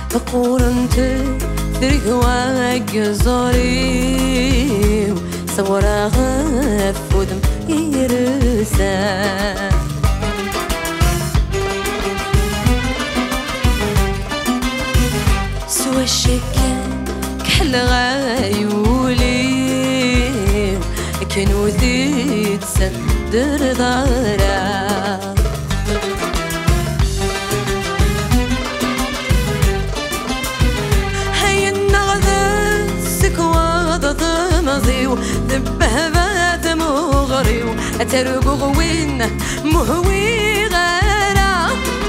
قورنت ترقواق زوري صورا غفودم يرسا سوى الشكا كحل غايولي كانوا ذيت سدر دارا مزيو ذبه بات مغريو أترقو غوين مهوي غالا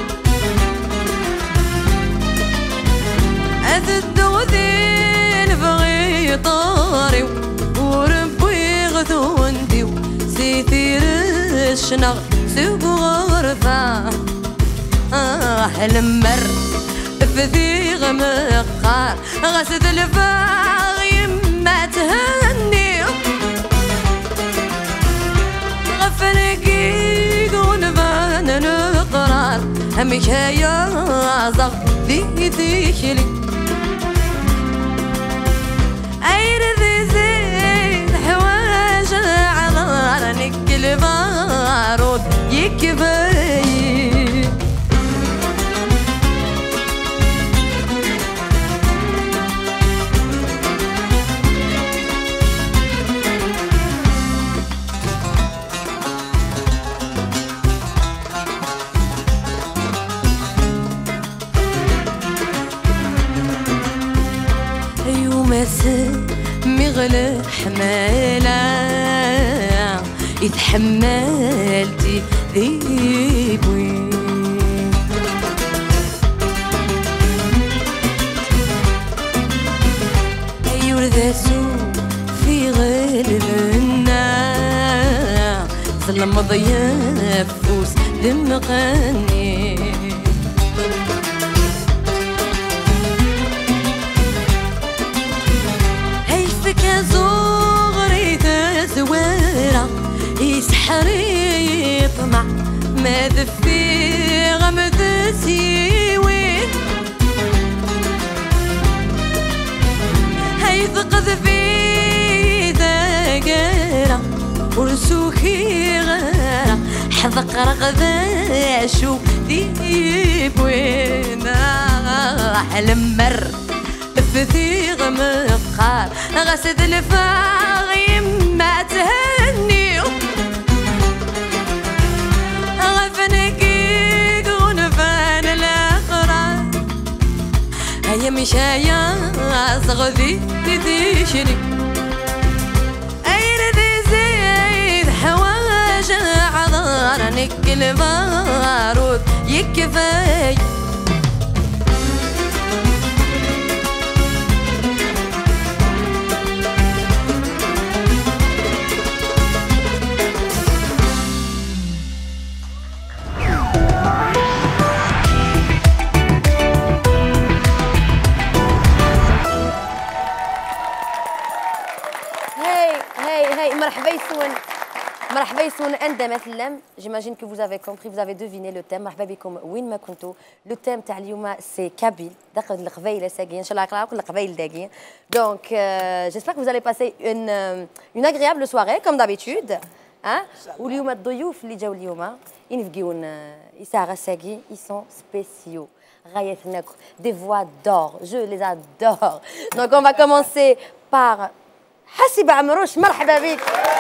أذدو ذين بغي طاريو وربي غثونديو سيثير الشنغ سوق غرفة المر فذي غمقار غسد الفاغي ما تهني غفرقي قون فانا نقرار همك يا زغ ذي ذيكلي عير ذي زيد حواج عذار نكل بارود يكبي مغلى حمالة يتحملتي ذيبوي يورثو في غلبنا ظلم ضياف فوس دمقاني زغري تزويرة يسحري يطمع ما ذفي غمد سيوين هيثقذ في ذاقرة ورسوخي غارة حذق رغذا شو ذيبوين حلمر فثي غمقار غسد الفاغي ما تهني غفنقي غنفان الأخرى هيا مشايا صغذي تديشني أين ذي زيد حواج عذار نكل بارود يكفي مرحبا يسون عندما تلم. J'imagine que vous avez compris, vous avez deviné le thème. مرحبا بكم وين ما كنتوا. Le thème تاع اليوم c'est Kabyle. داخل القبائل ساقين ان شاء الله نقراو كل القبائل داقين. Donc j'espère que vous allez passer une agréable soirée comme d'habitude. Hein? واليوم الضيوف اللي جاوا اليوم ينفقيون يساغا ساقي ils sont spéciaux. غاية نكر des voix d'or. Je les adore. Donc on va commencer par حسيبة عمروش. مرحبا بك.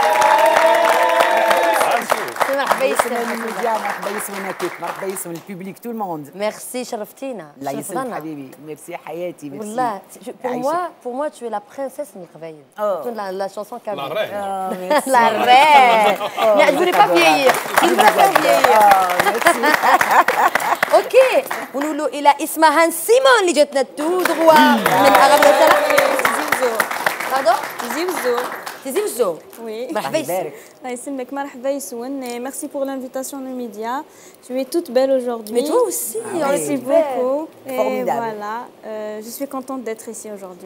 مرحبا يسون مرحبا يسون هكاك مرحبا يسون البوبليك تو الموند. ميرسي شرفتينا. الله يسلمك حبيبي. ميرسي حياتي. ميرسي. والله pour moi tu es la princesse من القبايل. la chanson Kabyle. La reine. Je voulais pas vieillir. Je voulais pas vieillir. Ok. ونقولوا إلى اسمها سيمون اللي جاتنا تو دروا من أغرب الثلاث. Pardon? Tizi Ouzo. Oui. مرحبا يسلمك. الله يسلمك. مرحبا يسون. Merci pour l'invitation aux médias. Tu es toute belle aujourd'hui. Mais toi aussi. Merci beaucoup. Formidable. Et voilà. Je suis contente d'être ici aujourd'hui.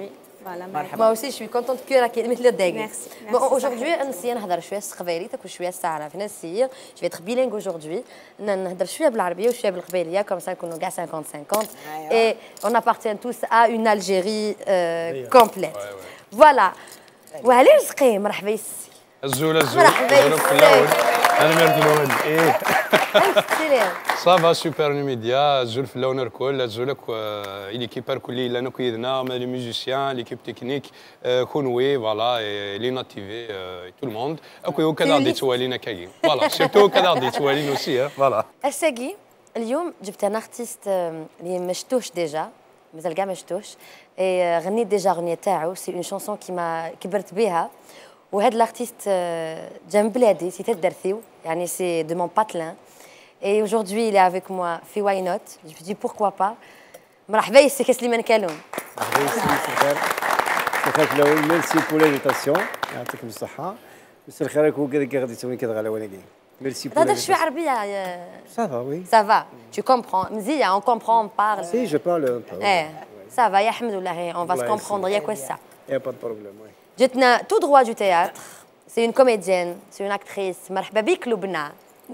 فوالا Moi aussi, je suis contente que راكي مثل الداقي. Merci. Bon, aujourd'hui, نسيا نهضر شويه قبايليتك وشويه الساعه في نسير. Je vais être bilingue aujourd'hui. نهضر شويه بالعربيه وشويه بالقبايليه comme ça نكونوا كاع 50-50. Et on appartient tous à une Algérie complète. Voilà. وعلي رزقي مرحبا يسي. الزول مرحبا الزول في الاول يسي. انا مالك الاول ايه السلام. صافا سوبر ميديا الزول في اللون الكل الزولك ليكيب الكلي لنا كويدنا لي ميوزيسيان ليكيب تكنيك كونوي فوالا لي ناتيفي تو الموند اكو كذا غادي توالينا كاين فوالا سيرتو كذا غادي توالينا اوسي فوالا. الساقي اليوم جبت ان ارتيست اللي ما شفتوش ديجا مازال كاع ما شفتوش غنيت ديجا اغنيه تاعو سي اون شانسون كيما كبرت بها وهاد الارتيست جا من بلادي سي تدرثيو يعني سي دو مون باتلان et aujourd'hui il est avec moi في واي نوت je me dis pourquoi pas مرحبا يسي كسليمان كالون. مرحبا يسي مساء الخير في الاول ميرسي بور لانفيتاسيون يعطيكم الصحه مساء الخير راكم كذا غادي تسوي كذا على وانا كاين ميرسي بور تهضر شويه عربيه صافا وي ça va tu comprends مزيان on comprend on parle سي جو بارل ça va يا حمد الله on va se comprendre ياك وسع. يا با بروبليم وي جتنا tout droit du théâtre c'est une comédienne c'est une actrice مرحبا بك لبنى.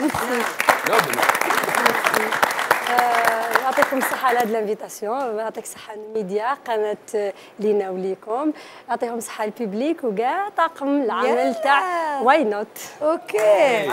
يعطيكم الصحة على هذه الانفيتاسيون، يعطيك الصحة الميديا قناة لينا وليكم، يعطيهم الصحة الببليك وكاع طاقم العمل تاع واي نوت. اوكي.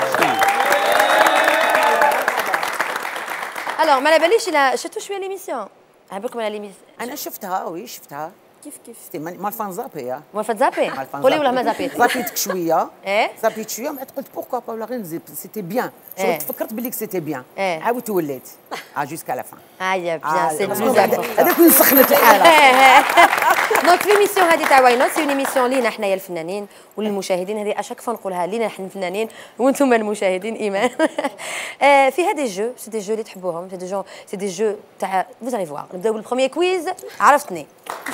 الوغ ما على باليش الا شفتوا شويه ليميسيون، عجبكم على ليميسيون؟ انا شفتها وي شفتها كيف مال فان زابي موافق زابي؟ قولي ولا ما زابيت؟ زابيتك شويه ايه زابيت شويه من بعد قلت بوركوا با ولا غير نزيد سيتي بيان إيه. تفكرت بليك سيتي بيان إيه. عاودت وليت جوسكا لا فان يا بيان سي بلوز هذاك وين سخنت الحاله. دونك ليميسيون هذه تاع واي نوت سي اون ايميسيون لينا حنايا الفنانين وللمشاهدين، هذه اشاك فوا نقولها لينا حنا الفنانين وانتم المشاهدين ايمان. فيها دي جو سي دي جو اللي تحبوهم سي دي جو تاع فوز allez voir. نبداو بالبروميير كويز عرفتني.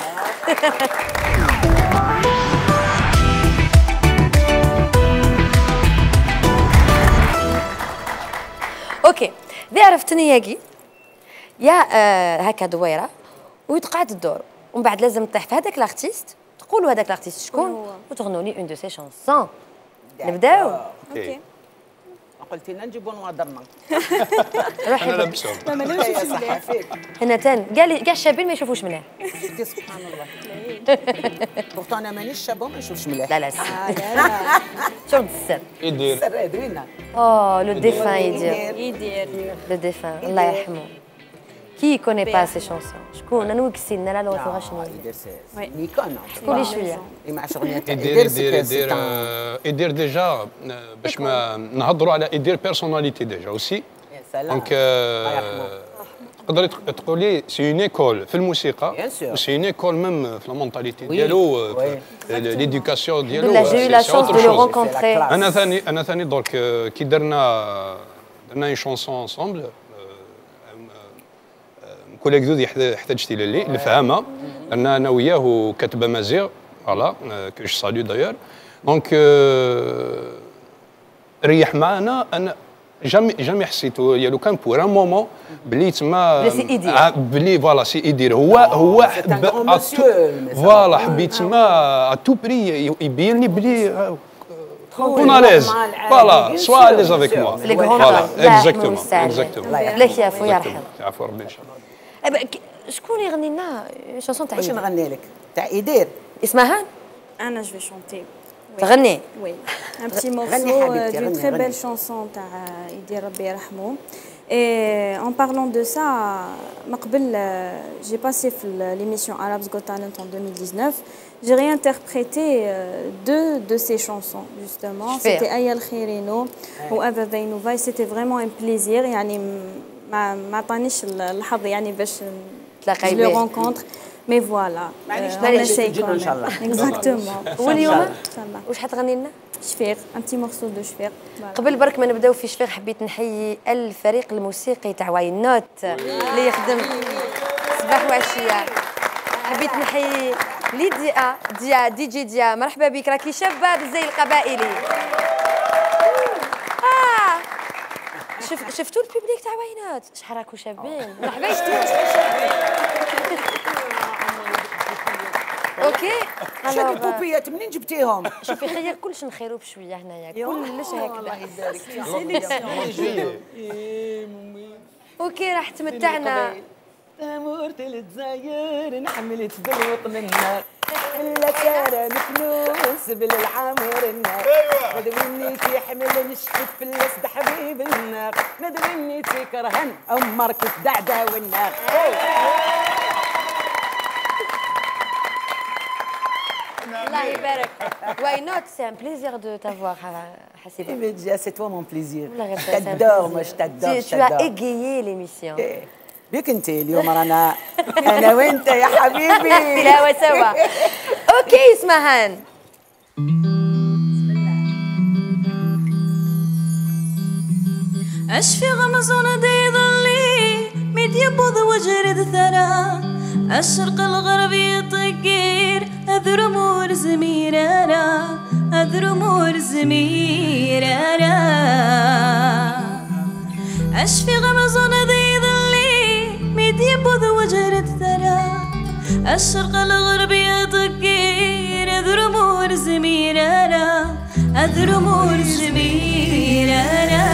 اوكي ذي عرفتني ياكي يا هكا دويره ويتقعد الدور ومن بعد لازم تطيح في هذاك الارتيست تقولوا هذاك الارتيست شكون وتغنوا لي اون دو سي شانسون. نبداو اوكي. قلت لنا نجيبوا نوادرنا روحي انا لابسهم لا ما نمشيش صحه فيك هنا تان كاع الشابين ما يشوفوش مليح. سبحان الله. بورتو انا مانيش شابه ما نشوفش مليح. لا لا شرب السر يدير السر دوينا لو ديفان يدير لو ديفان الله يرحمه. كي كوني با سي شانسون شكون انا وكسينا لا لو شنو يدير نيكون قولي شويه مع شغليه يدير ديجا باش ما نهضروا على يدير بيرسوناليتي ديجا اوسي. يا سلام. دونك تقدري تقولي سي اون ايكول في الموسيقى وسي اون ايكول ميم في المونتاليتي ديالو ليديوكاسيون ديالو. بالله جي لا شانس دو لو رونكونتري. انا ثاني دونك كي درنا اون شونسون انصومبل كوليك ذو احتاجتي للي نفهمها لان انا وياه كاتبه مزيغ فوالا كو جو سالو دايور دونك ريح معنا انا جامي حسيتو لو كان بور ان مومون بلي تما بلي فوالا سي يدير هو فوالا حبيت تما ا تو بري يبين لي بلي كون اليز فوالا سوا اليز افيك موا فوالا اكزاكتومون بلاك يعفو يرحم. عفوا ربي ان شاء الله. شكون يغني لنا شانسون تاع باش نغني لك تاع ايدير اسمها انا جو في شونتي. تغني Oui, un petit غني morceau حبيبتي، d'une غني، très غني. belle chanson تاع يدير ربي يرحمه. Et en parlant de ça, ما قبل j'ai passé l'émission Arabs Got Talent en 2019. J'ai réinterprété deux de ses chansons justement. C'était Aya El Khirino ou Ava Vainouva. C'était vraiment un plaisir. يعني ما عطانيش الحظ يعني باش je le rencontre. Mais voilà, on essaye quand même. إن شاء الله. Exactement. واليوم Inch'Allah. واش حتغني لنا؟ شفيق un petit morceau de شفيق. قبل برك ما نبداو في شفيق حبيت نحيي الفريق الموسيقي تاع واي نوت اللي يخدم صباح وعشيه. حبيت نحيي ليديا دي جي ديا مرحبا بك راكي شابه بالزي القبائلي. شفتوا الببليك تاع واي نوت شحال راكو شابين. مرحبا اوكي. هاد البوبيات منين جبتيهم؟ شوفي خير كلش نخيروا بشويه هنايا كلش هكذا. الله يبارك اوكي راح تمتعنا. امورت الجزاير نحملت بالوطن النار الا كان فلوس بالعمر النار ندوينيتي حمل نشفت في الاسد حبيب النار ندوينيتي كرهن امرك الدعده والنار. الله يبارك. Why not? C'est un plaisir de t'avoir, Hassiba. C'est toi mon plaisir. Je t'adore, moi je t'adore. Tu as égayé l'émission. بيك انت اليوم رانا انا وانت يا حبيبي. لا وسوا. اوكي اسمهان. اشفي غمزون ضلي ميد يبوض وجرد ثرى الشرق الغربي طقير اذرمور زميرانا اذرمور زميرانا اشفي غمزون ضلي ميد يبوض وجرد ثرى الشرق الغربي طقير اذرمور زميرانا اذرمور زميرانا.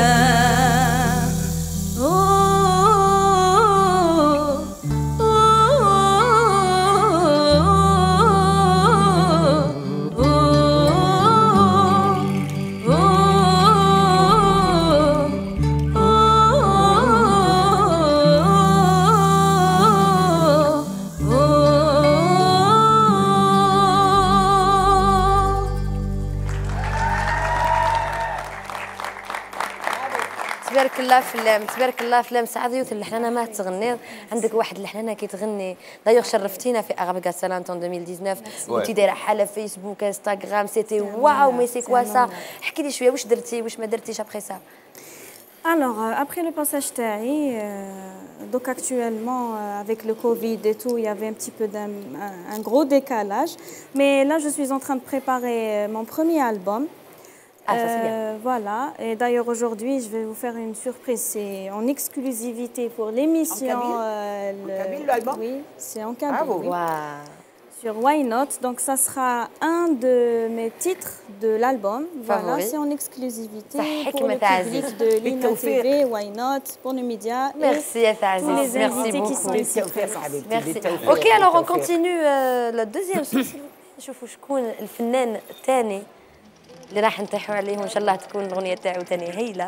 تبارك الله فلام سعديوت اللحنانه ما تغني عندك واحد اللحنانه كيتغني دايوغ شرفتينا في اغاب غاسالانت 2019 وانت دايره حاله فيسبوك انستغرام سيتي واو مي سي كوا سا احكي لي شويه واش درتي واش ما درتيش ابخي سا. Alors, après le passage TAI, donc actuellement, avec le Covid et tout, il y avait un petit peu un gros décalage. Mais là, je suis en train de préparer mon premier album. Ah, ça c'est bien. Voilà. Et d'ailleurs, aujourd'hui, je vais vous faire une surprise. C'est en exclusivité pour l'émission. En kabyle, l'album? Oui, c'est en kabyle. Bravo. Oui. Wow. Sur Why Not. Donc, ça sera un de mes titres de l'album. Voilà, c'est en exclusivité pour le public de Lina TV, Why Not, pour nos médias. Merci, tous les invités qui sont ici. Merci. Ok, alors on continue la deuxième chose. نشوفوا شكون الفنان الثاني اللي راح نطيحوا عليه وان شاء الله تكون الاغنيه تاعو ثاني هايله.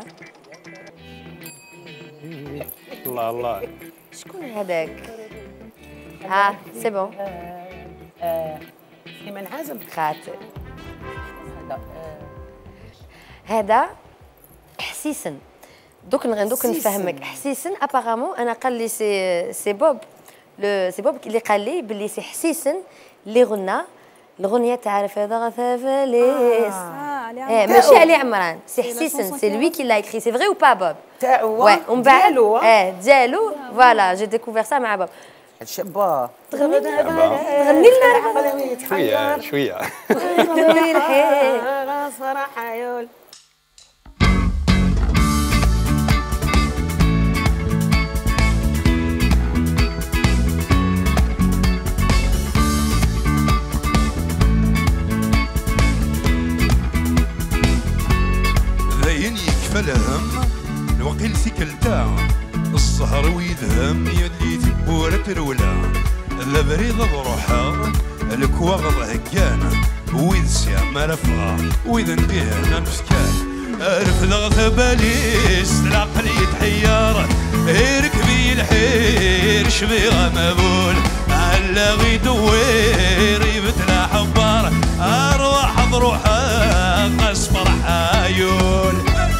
الله الله. شكون هذاك؟ ها سي بون. سليمان حازم. خاطر. هذا حسيسن. دوك نفهمك حسيسن ابارامون انا قال لي سي بوب سي بوب اللي قال لي باللي سي حسيسن اللي غنى الغنية تعرف هذا غثافليس. ماشي علي عمران سي حسيسن سي لوي كي لا اكري سي فري او با بوب تاعو ومن بعد ديالو فوالا جي ديكوفير سا مع بوب. الشابة تغني لنا شوية شوية صراحة يول. فلهم الوقيل سكلتا الصهر ويدهم يلي تبورة الولا ذا بريض بروحها الكواغض هكان ويد سيام رفغا ويد نديه نفسكان رفض ثباليس العقل يتحير يركبي الحير شبيغة مبول على غي دوير يبتلع حبار أرواح بروحها قصفر حايول.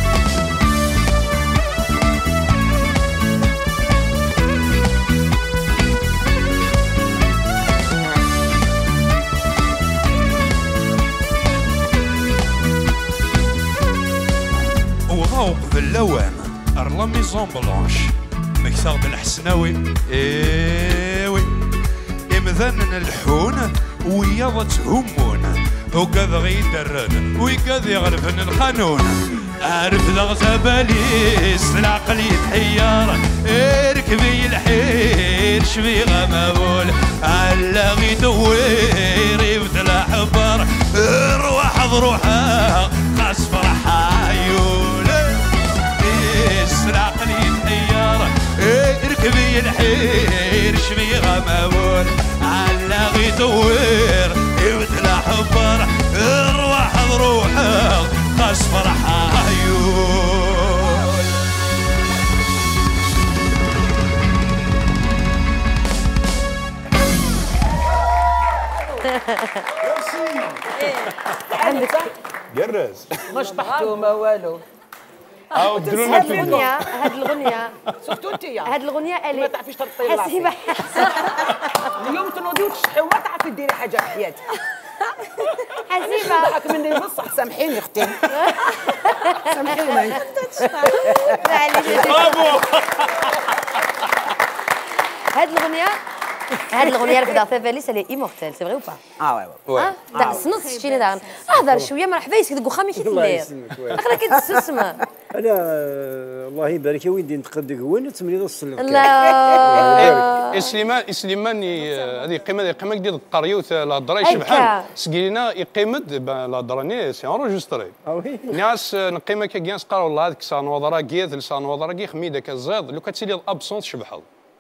وغوق باللوان ارلا ميزون بلونش مكسر بالحسناوي ايوي امذنن الحون ويضت همون وكذا غيدرن وكذا يغرفن القانون عارف ضغط باليس العقل يتحير ركبي الحير شبي غمبول على غي دوير يبدل حبر روح بروحها خاص فرحة عيون العقل يتحير ركبي الحير شبي غمبول على غي دوير يبدل حبر روح بروحها خاص فرحة عيون عندك قرز مش طحتوا ما والو. ديروا لنا هاد شفتوا انت هاد الاغنيه ما تعرفيش ترطي حسيبه اليوم تنوضي وتشحي وما تعرفي ديري حاجه في حياتك. حسيبه ضحك مني بصح سامحيني اختي سامحيني. هاد الاغنيه اللي في فاليس اللي ايمورتيل سي فري او با؟ وي نص شتيني داغ اهضر شويه مرحبا يسكت وخامي كي تلير اخرى كي تسمع انا الله يبارك يا ولدي نتقدك وين تمريض السلم لا سليمان هذه قيمه ديال الطريوت الهضره شبحال سكينا يقيمد الهضراني سي انروجستري ناس نقيمه كيانس قالوا والله هذيك سانوضرا كيت لسانوضرا كي خميده كزيد لو كتسيلي الابسونس شبحال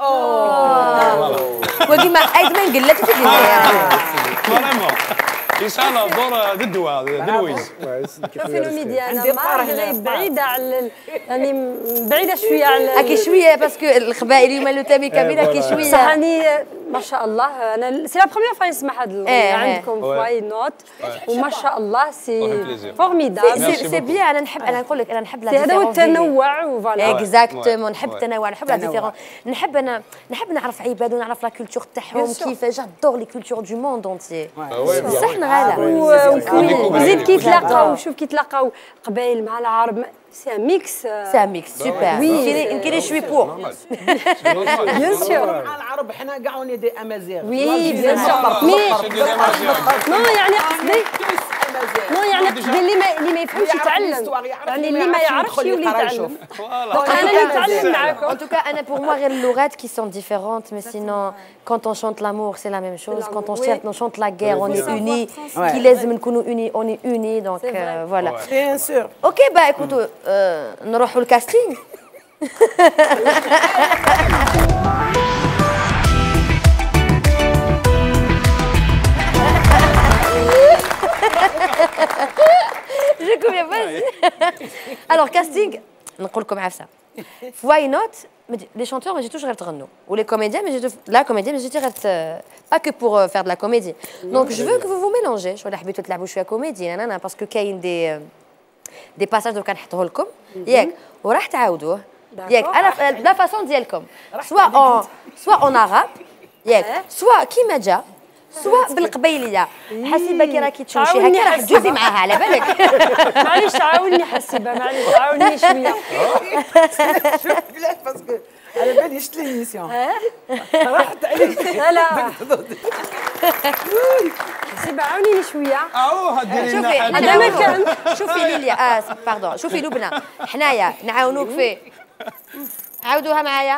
وكيما ايد ما نقول لك تدير فريمون انسان دور الدواء دلويز شوفي ميديانا ما بعيده على يعني بعيده شويه على اكي شويه باسكو القبائل اليوم لو تامي كبيره كي شويه صح يعني ما شاء الله انا سي لا بروميير فوا نسمع هذا الاغنيه عندكم في واي نوت وما شاء الله سي فورميدابل سي بيان انا نقول لك انا نحب لا هذا هو التنوع وفوالا اكزاكتومون نحب التنوع نحب لا ديفيرون نحب نعرف عباد ونعرف لا كولتور تاعهم كيفاش جادور لي كولتور دو موند اونتيي صح نغالا وزيد كي يتلاقاو شوف كي يتلاقاو قبائل مع العرب سي ان ميكس سوبر كاين شوي بور بيان سور مع العرب حنا كاع وني دي امازيغ وي بيان سور نو يعني قصدي نو يعني قصدي اللي ما يفهمش يتعلم يعني اللي ما يعرفش يولي يتعلم دونك انا اللي نتعلم معاكم En tout cas, Anna, pour moi, les lourades qui sont différentes, mais sinon, quand on chante l'amour, c'est la même chose. Quand on chante la guerre, on est unis. Qui les unis, on est unis. Donc voilà. Bien sûr. Ok, bah écoute, نروحوا الكاستينغ. Je combien vas-y. Alors casting, نقول لكم عفسه. Why not? Les chanteurs, j'ai toujours غير ou les comédiens, mais la comédienne, j'ai pas que pour faire de la comédie. Donc je veux que vous vous mélangez. Je حبيتو تلعبوا شويه كوميدي انا parce que كاين دي باساج دوكا نحطوه لكم ياك وراح تعاودوه ياك انا لا فاصون ديالكم سوا اون عرب ياك سوا كيما جا سواء بالقبيليه حسيبه كي راكي تشوشي هكا راح تجوزي معاها على بالك معليش تعاوني حسيبه معليش تعاوني شويه لا باسكو على بالي شفت ليميسيون راحت عليك لا حسيبه عاونيني شويه شوفي هذا ما كان شوفي ليليا باردون شوفي لبنى حنايا نعاونوك فيه عاودوها معايا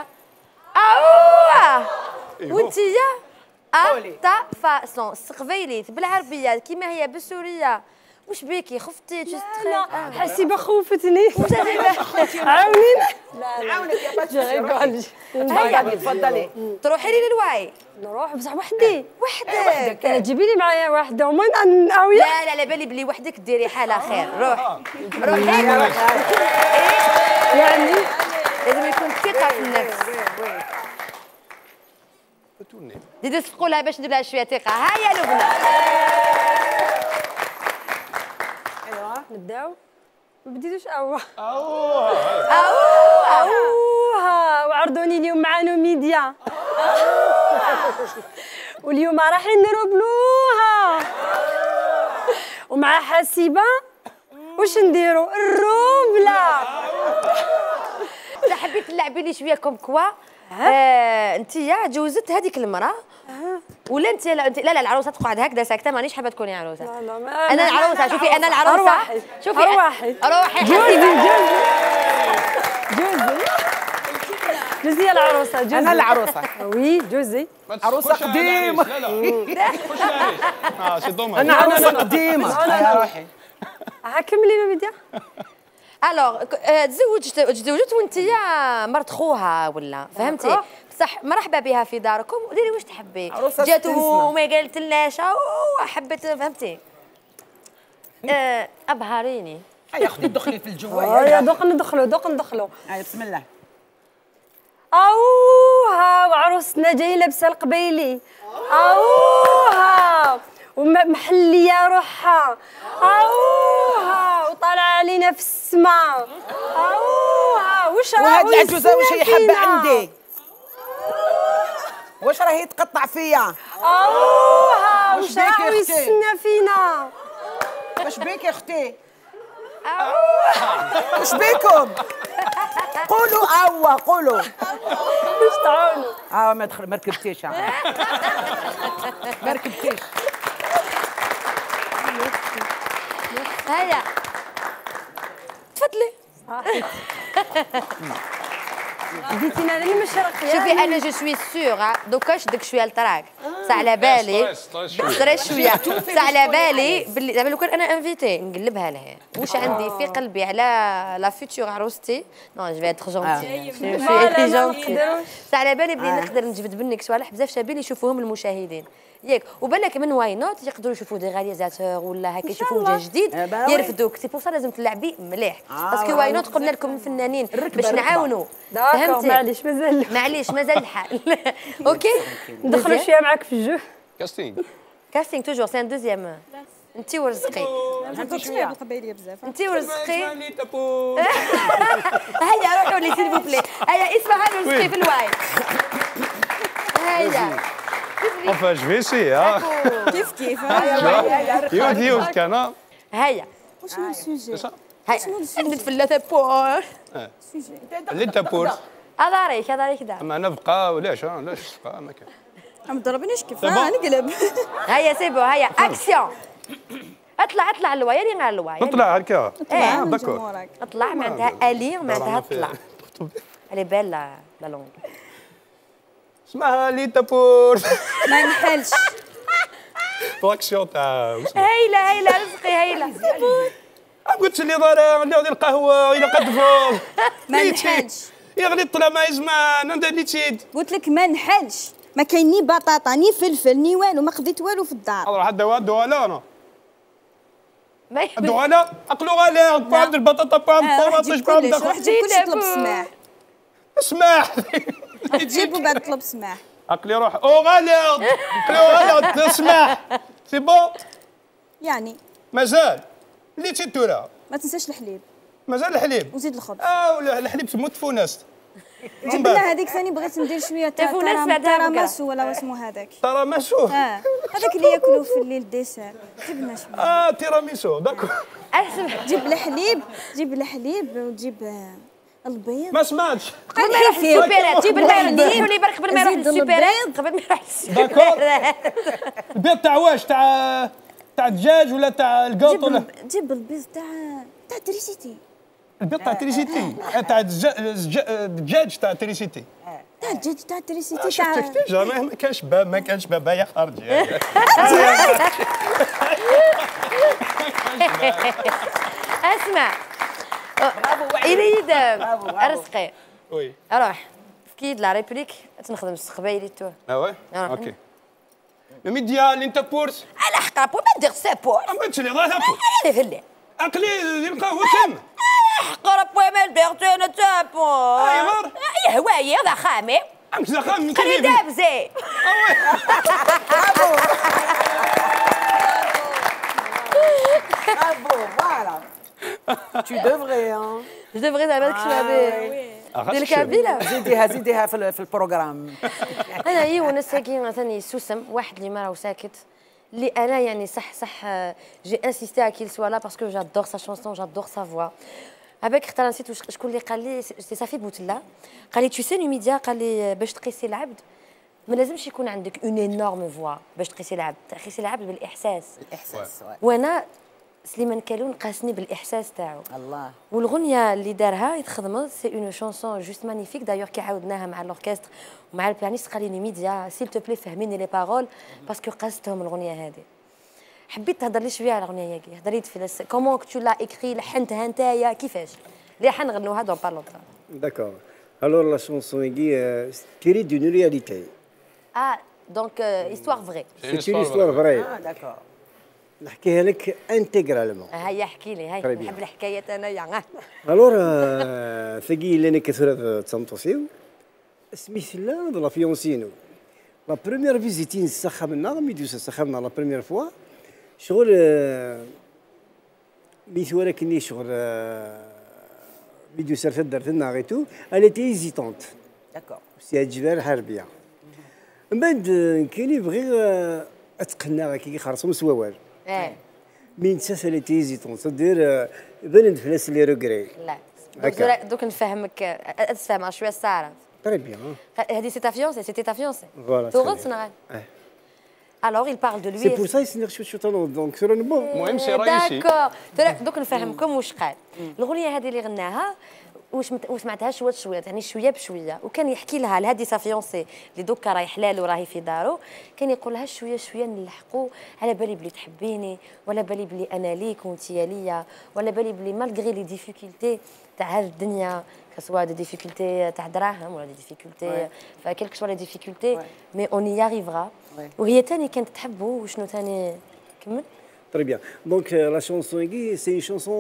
وانتيا تا فاصون استقبيليت بالعربيه كيما هي بالسوريه واش بيكي خفتي لا حسيبه خوفتني عاونينا لا عاونك يا باتشي غير تفضلي تروحي لي للواي نروح بصح وحدي وحدك جيبي لي معايا واحده وما نعاويه لا على بالي بلي وحدك ديري حالها خير روحي يعني لازم يكون ثقه في النفس زيدوا تسقوا لها باش ندير لها شويه ثقه ها يا لبنى ايوا نبداو ما بديتوش اوه وعرضوني اليوم معانو ميديا واليوم رايحين نروبلوها ومع حسيبه واش نديرو الروبله حبيت تلعبي لي شويه كوم كوا انتيا جوزت هذيك المراه ولا انت لا العروسه تقعد هكذا ساكته مانيش حابه تكوني عروسه. لا لا انا العروسه شوفي انا العروسه شوفي روحي جوزي العروسه جوزي انا العروسه وي جوزي عروسه قديمه لا سي دوماج انا عروسه قديمه يا روحي كملي ما بديا. الوغ تزوجت وانت مرت خوها ولا فهمتي بصح مرحبا بها في داركم وديري واش تحبي جات وما قالت لناش حبيت فهمتي ابهريني يا اختي دخلي في الجو يا دوق ندخلوا بسم الله اوها وعروستنا جايه لابسه القبيلي اوها ومحليه روحها اوها وطالعه علينا في السماء اوها واش راهي وهاد العجوزه واش هي حابه عندي واش راهي تقطع فيا اوها واش راهي يستنى فينا واش بيك يا اختي واش بيكم قولوا قولوا واش تعاونوا ما ركبتيش ما ركبتيش هيا تفضلي بديتينا على المشرق شوفي انا جو سوي سيغ دوكاش داك شويه الطراق على بالي ستريس شويه على بالي باللي زعما لو كان انا انفيتي نقلبها لها واش عندي في قلبي على لا فيتور عروستي نو جو في اتر جونتي على بالي بلي نقدر نجبد منك صوالح بزاف شابين يشوفوهم المشاهدين ياك وبالك من واي نوت يقدروا يشوفوا دي رياليزاتور ولا هكا يشوفوا وجه جديد يرفدوك سي بور سا لازم تلعبي مليح باسكو واي نوت قلنا لكم الفنانين باش نعاونوا فهمتي معليش مازال الحال اوكي ندخلوا شويه معاك في الجو كاستينغ توجور سي ان دوزيام انت ورزقي انت ورزقي هيا روحوا لي سيل بوبلي هيا اسمع هذا رزقي في الواي هيا Enfin, je vais essayer. Hein. كيف يوز كان. هيا. شنو السوجي؟ هيا. نتفلت بور. اللي انت بور. هذا ريك دا. اما انا بقى ولاش علاش بقى ما كان. ما تضربنيش كيف نقلب. هيا سيبو هيا اكسيون. اطلع الواي غير الواي. اطلع هكا. داكور. اطلع معناتها الي معناتها اطلع. على بال لا لونغ. اسمها لي تابور ما نحلش فاكسيون تاع هايله رزقي هايله قلت لي ندير القهوه الى قدفوا ما نحلش يا غني طلع معايا زمان ندير لي تيد قلت لك ما نحلش ما كاين ني بطاطا ني فلفل ني والو ما خديت والو في الدار راح الدواء لا انا الدواء لا اقلو غالي بعد البطاطا طماطم بعد راح تجيب كلشي طلب سماح اسمح تجيب وبعد طلب سماح اقلي روح غالي اسمح سي بون يعني مازال اللي تيتورا ما تنساش الحليب مازال الحليب وزيد الخبز ولا الحليب تموت فوناست جيب لنا هذيك ثاني بغيت ندير شويه تراماسو ولا اسمه هذاك تراماسو هذاك اللي ياكلوه في الليل الديسير جيب لنا شويه تيراميسو داكور جيب الحليب وتجيب البيض ما سمعتش قبل ما يروح للسوبيرات جيب البيض لي برك قبل ما يروح للسوبيرات داكور البيض تاع واش تاع الدجاج ولا تاع القاط جيب البيض تاع تريسيتي البيض تاع تريسيتي تاع الدجاج تاع تريسيتي تاع الدجاج تاع تريسيتي شفتك جامي ما كانش باب يا خرج اسمع يريد رزقي وي روح كيد لا ريبليك تنخدم السقبايلي تو وي اوكي الميديا اللي انت بورس على حقا بو ما دير سا بور ما قلتش لي ضاها بور فلي اقلي القهوه تم قرب ما البيرتون تابو ايغار هوايه هذا خامي امس خامي قري دابزي Bravo, voilà. Tu devrais, hein. Je devrais زعما ديال الكابيله زيديها في البروغرام. انا هي وانا ساكن ثاني سوسم واحد اللي ما راهو ساكت اللي انا يعني صح جي انسيستي ا كيل سوا لا باسكو جادور سا شانسون جادور سا فوا هذاك اختار نسيت شكون اللي قال لي سي صافي بوتلا قال لي تو سي نيميديا قال لي باش تقيسي العبد ما لازمش يكون عندك اون انورم فوا باش تقيسي العبد، تقيسي العبد بالاحساس. الاحساس وانا سليمان كالون قاسني بالاحساس تاعو. الله. والغنيه اللي دارها يتخدم سي اون شونسون جوست مانيفيك دايوغ كي عاودناها مع الاوركستر ومع البيانيست قال لي ميديا سيل تو بلي فهميني لي بارول باسكو قاستهم الغنيه هذه. حبيت تهضر لي شويه على الغنيه هذه، هضري في كومون تو لا اكري لحنتها نتايا كيفاش؟ اللي حنغنوها دون بارلون. D'accord. Alors la chanson est tirée d'une réalité. Ah, donc histoire vraie. C'est une histoire vraie. Ah, d'accord. نحكيها لك انتغرالمون. هيا احكي لي، هاي نحب الحكايات انايا. الور ثقي اللي انا كثر تنطوسيو سميت لا لا فيونسينو. لا بروميير فيزيتين سخمنا ميديو سخمنا لا بروميير فوا شغل ميث ولكني شغل ميديو سرفت درت لنا غيتو elle était hésitante. D'accord. سي الجبال حربيه. من بعد كاين يبغي اتقنا كي خرصهم سوال. مين ساس اللي تيزيتون صدير بنت فلاس اللي روغري. لا دوك نفهمك تفهم شويه الساره. تري بيان. هذه سي تا فيونسي سيتي تا فيونسي. فوالا. نغال. Alors il parle de lui. C'est pour ça qu'il s'est شو طالون دونك سور نبو. المهم سي رايسي. دوك نفهمكم واش قال. الغنيه هذه اللي غناها واش سمعتها شويه يعني شويه بشويه وكان يحكي لها لهذه سا فيونسي اللي دوكا راهي حلال وراهي في دارو كان يقول لها شويه نلحقوا على بالي بلي تحبيني ولا بالي بلي انا ليك وانت ليا ولا بالي بلي مالغري لي ديفيكولتي تاع هذه الدنيا كسوا دي ديفيكولتي تاع دراهم ولا دي ديفيكولتي فكلك سوا لي ديفيكولتي مي اون y arrivera وهي ثاني كانت تحبه وشنو ثاني كمل. Très bien. Donc la chanson Iggy, c'est une chanson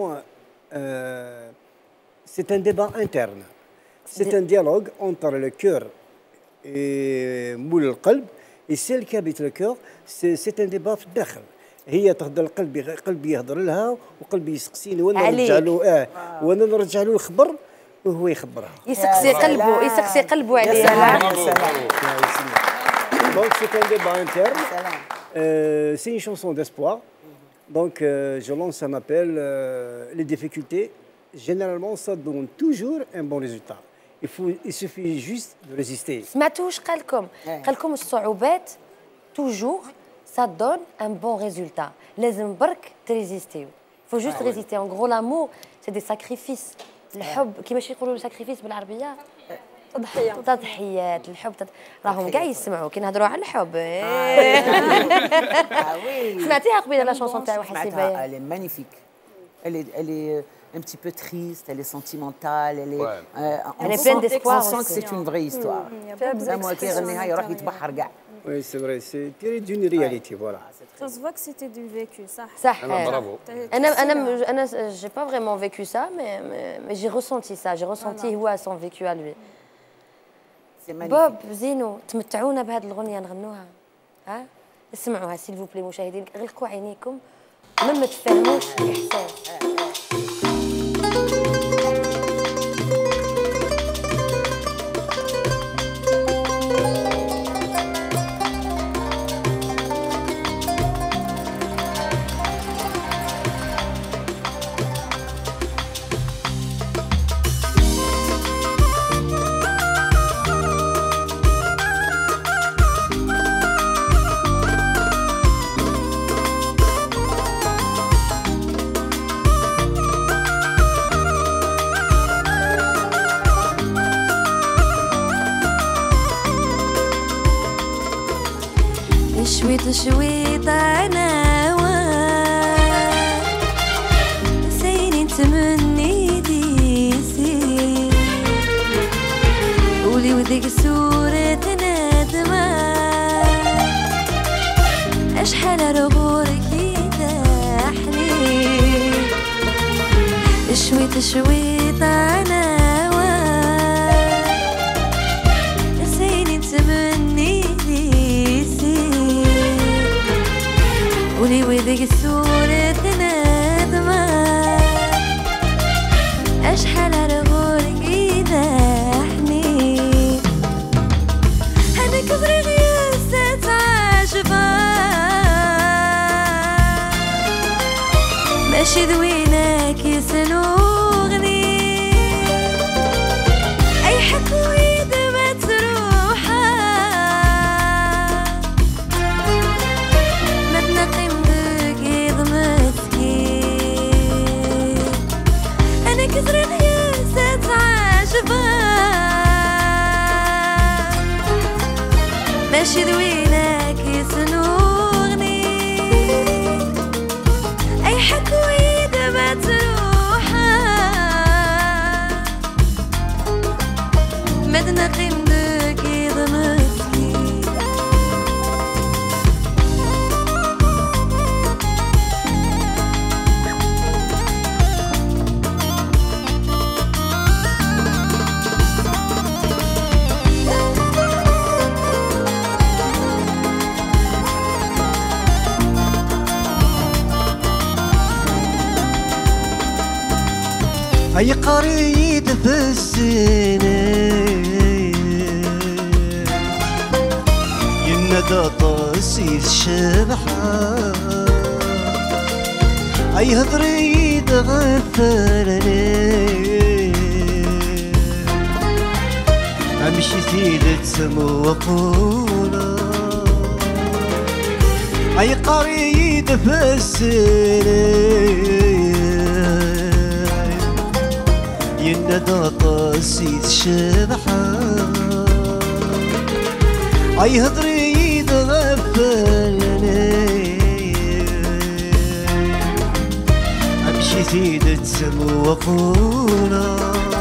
c'est un débat interne. C'est un dialogue entre le cœur et moule le qalb. Et celle qui habite le cœur, c'est un débat في الداخل. هي تهضر القلب قلبي يهضر لها وقلبي يسقسيني وانا نرجع له وانا نرجع له الخبر وهو يخبرها. يسقسي قلبه عليها. Donc c'est un débat interne. C'est une chanson d'espoir. Donc je lance un appel. Les difficultés, généralement, ça donne toujours un bon résultat. Il suffit juste de résister. سمعتوش قال لكم الصعوبات toujours ça donne un bon résultat. لازم برك تريزيستيو. faut juste résister. En gros l'amour c'est des sacrifices. الحب كيفاش يقولوا ساكريفيس بالعربيه؟ تضحيات. الحب راهم كاع يسمعوا كي نهضروا على الحب. سمعتيها قبيله لا شونسون تاعو حسيبه؟ Elle est magnifique. Elle est un petit peu triste, elle est sentimentale, elle est pleine d'espoir. On sent que c'est une vraie histoire. Moi qui غنيها يروح يتبحر كاع. Oui, c'est vrai, c'est tiré d'une réalité, voilà. Ça se voit que c'était du vécu, ça. صح. برافو. أنا j'ai pas vraiment vécu ça, mais j'ai ressenti ça. J'ai ressenti هو son vécu à lui. بوب زينو تمتعونا بهذه الغنية نغنوها. ها؟ اسمعوها سيل فو بلي مشاهدين غلقوا عينيكم ما تفهموش الإحساس. شويط انا سيني نتمني ديسي ولي وديك صورة ندمة اشحال رغورك يداحني شويط انا سيني نتمني ولي وذيك صورة ندمة أشحال على غورك يداحني أنا كبري غياسة عجبة ماشي ذوينك يسنوغني مدنا قيمتك يضمسكي أي قريد في السنين ينادى طاسي الشبحة أي هضري غفلني أمشي ثيلة سمو وقولا أي قريد في السنين ينادى طاسي الشبحة أي هضري غفلني أمشي ثيدة سمو وقولا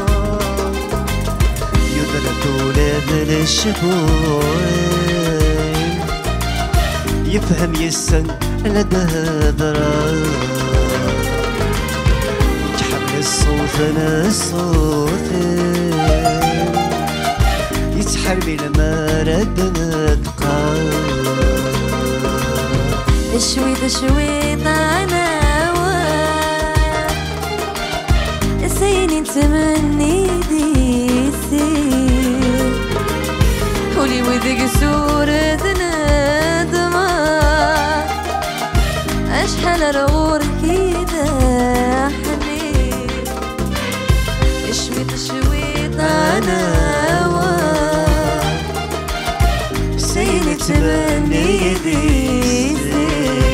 يدرك ولاد الشفوين يفهم يسن لدى هذرا الصوت انا صوتي يتحرمي لما ردنا تقال شويط شويط انا سيني تمني ديسي ولي وذق صورتنا دمار اشحال رغور كده شويط انا سيني تمني ديزي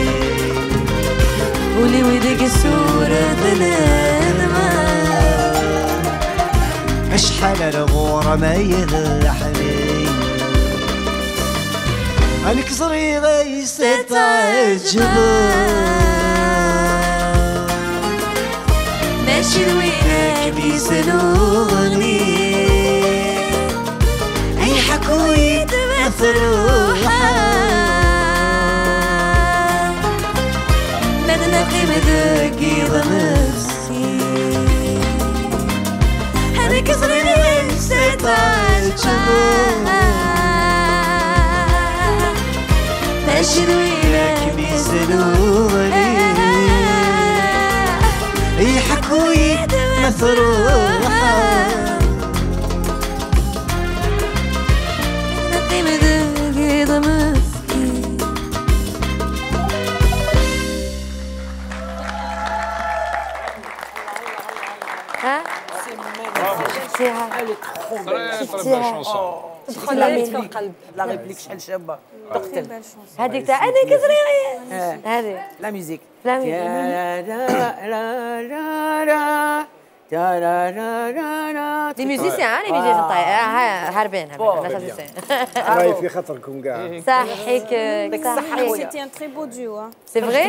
ولي ويدك الصورة دلالما اشحال الغورة ما يلحني الكسري غيسة تعجبك ماشي وينك بيسألوني أي حكويت مثروحة مدنا قيمتك يضمسي أنا كسري لسه تعجبك ماشي وينك بيسألوني أي حكويت مثروحة قيمتك يضمسكي ها؟ شفتيها؟ دخلت في القلب لا ريبليك شحال شابه تقتل هذيك تاع انا كسري هذه لا ميوزيك لا دي ميوزيسيان لي ميوزيسيان هاربين راهي في خاطركم كاع صحيك صحيك سيتي ان تري بو ديو سي فري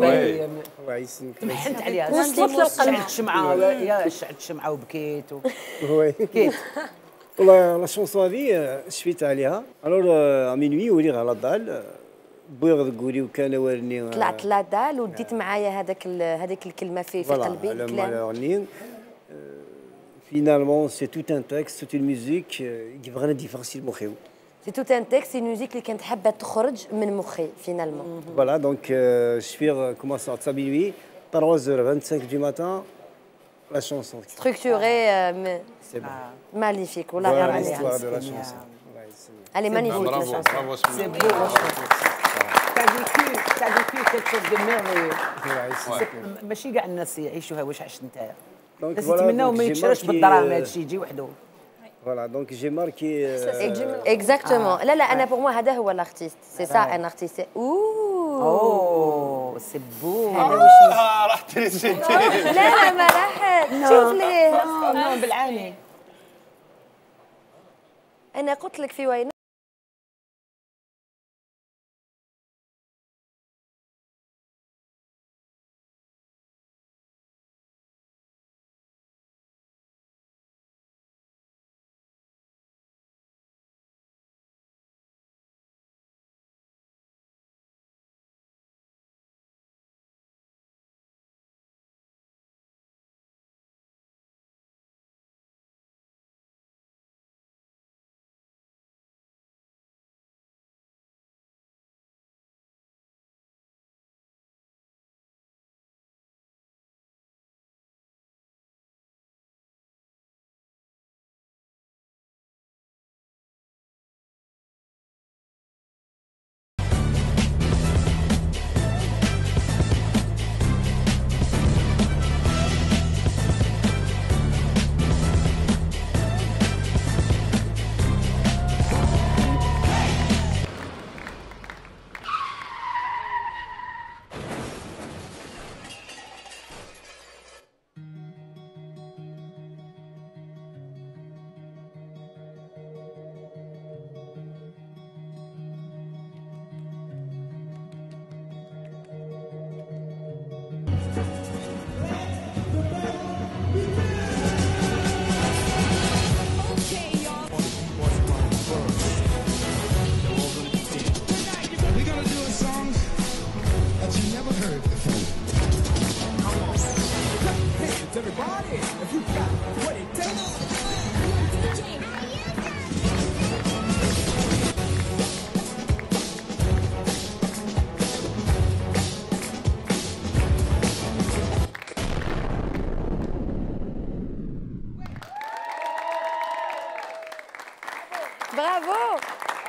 حنت عليها وصلت للقلب الشمعه يا شعلت الشمعه وبكيت وي بكيت والله لا شونسون هذه شفيت عليها الور مينوي ولي على الدال بغض قولي وكان ورني طلعت لا دال وديت معايا هذيك الكلمه في قلبي الكلام finalement c'est tout un texte toute une musique qui vraiment difficile مخي سي توت ان تيكست سي ميوزيك اللي كانت حابه تخرج من مخي فينالمون فوالا دونك شفير كومونس à minuit 3h25 du matin la chanson structurée magnifique والله غير عليها l'histoire de la chanson elle est magnifique la chanson c'est beau t'as vécu quelque chose de merveilleux ماشي كاع الناس يعيشوها واش عشت نتايا دونك يتمناو ما يتشراش بالدراهم هذا الشيء يجي وحده فوالا دونك جي ماركي اكزاكتومون لا انا بور موا هذا هو الارتيست سي سا ان ارتيست اوه سي بو راح تريسيتي لا ما راحت شوف ليه نو بالعاني انا قلت لك في وين برافو.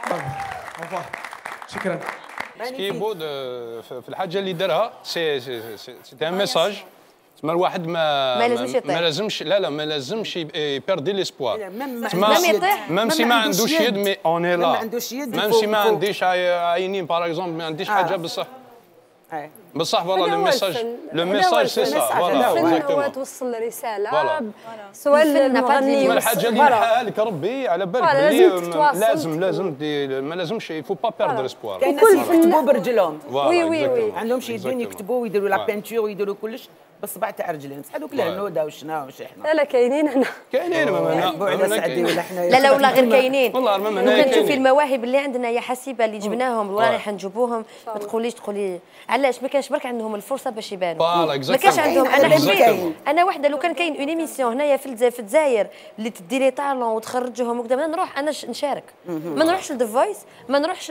شكرا. سكي بو في الحاجه اللي دارها سي ان ميساج. تسمى الواحد ما لازمش ما لازمش يبيردي ليسبوار. ميم سي ما عندوش يد مي اوني لا. ميم سي ما عنديش عينين باغ اكزومبل ما عنديش حاجه بصح. بصح فوالا لو ميساج سي سا فوالا هو توصل رساله سواء المغني الحاجه اللي ينحاها لك ربي على بالك بلي لازم ما لازمش يفو با بيردر اسبوار. كاين ناس يكتبوا برجلهم وي عندهمش يدين يكتبوا ويديروا لا بينتور ويديروا كلش بالصبع تاع رجلين بصح هذوك الهنوده وشنا وش احنا لا كاينين هنا كاينين ولا حنا لا ولا غير كاينين والله ما هنا كنشوفي المواهب اللي عندنا يا حسيبه اللي جبناهم ولا رايحين نجيبوهم ما تقولي علاش ما كانش برك عندهم الفرصه باش يبانوا ما كانش عندهم انا وحده لو كان كاين اون ايميسيون هنايا في الجزائر اللي تدي لي طالون وتخرجهم وكذا نروح انا نشارك ما نروحش لذا فويس ما نروحش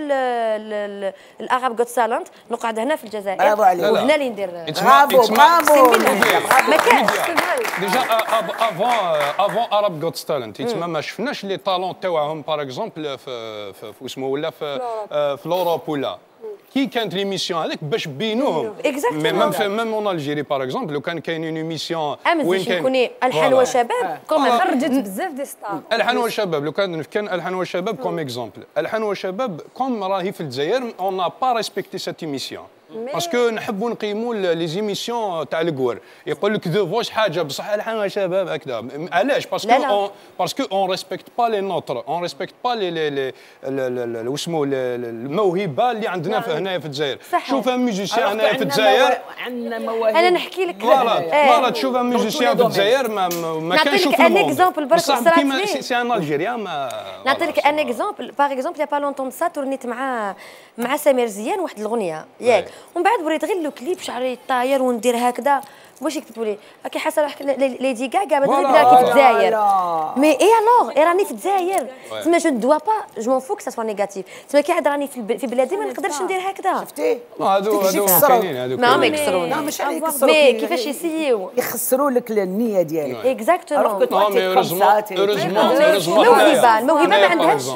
الاراب جوت سالنت نقعد هنا في الجزائر وهنا اللي ندير برافو ما كانش ديجا افون اراب جوت تالنت تسمى ما شفناش لي طالون تاعهم باغ اكزومبل في اسمه ولا في الاوروب ولا كي كانت ليميسيون هذيك باش بينوهم ميم اون الجيري باغ اكزومبل لو كان كاين اون ايميسيون وين كان الحان وشباب كوم خرجت بزاف دي ستار الحان وشباب لو كان الحان وشباب كوم اكزومبل الحان وشباب كوم راهي في الجزائر اون نا با ريسبكتي سيت ايميسيون باسكو نحبوا نقيموا لي زيميسيون تاع الكور يقول لك ذو فوش حاجه بصح الحان شباب هكذا علاش باسكو اون ريسبكت با لي نوتر اون ريسبكت با لي واسمو الموهبه اللي عندنا هنا في الجزائر شوف ميوزيسيان هنا في الجزائر عندنا مواهب انا نحكي لك فوالا تشوف ميوزيسيان في الجزائر ما كانش يشوف ان اكزومبل برك كيما سي ان الجيريان نعطيك ان اكزومبل باغ اكزومبل يا با لونتون سا تورنيت مع سمير زيان واحد الاغنيه ياك ومن بعد بريت غير لو كليب شعري طاير وندير هكذا واش كتبوا لي كي حاسه ليدي كاكا بدات في الجزائر مي اي الوغ راني في الجزائر تما جو دوا با جو مون فو كو سا سوا نيجاتيف تما كي عاد راني في بلادي ما نقدرش ندير هكذا شفتي هادو كاينين هادو ما يكسرون لا مش عليك يكسروا مي كيفاش يسيو يخسروا لك النيه ديالك اكزاكتومون الموهبه ما عندهاش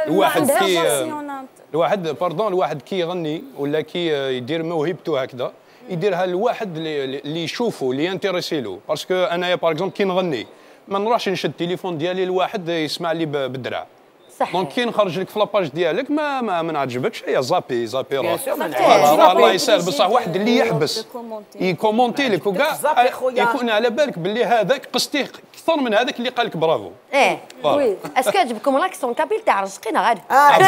الواحد كي يغني ولا كي يدير موهبته هكذا يديرها لواحد اللي يشوفه اللي ينتريسي له باسكو انايا باغ اكزومبل كي نغني ما نروحش نشد التليفون ديالي لواحد يسمع لي بالدرع دونك كي نخرج لك في لاباج ديالك ما نعجبكش هي زابي روح الله يسهل بصح واحد اللي يحبس يكومونتي لك وكاع يكون على بالك باللي هذاك قصتيه اكثر من هذاك اللي قال لك برافو وي اسكو عجبكم لاكسون كابيل تاع رزقينا غادي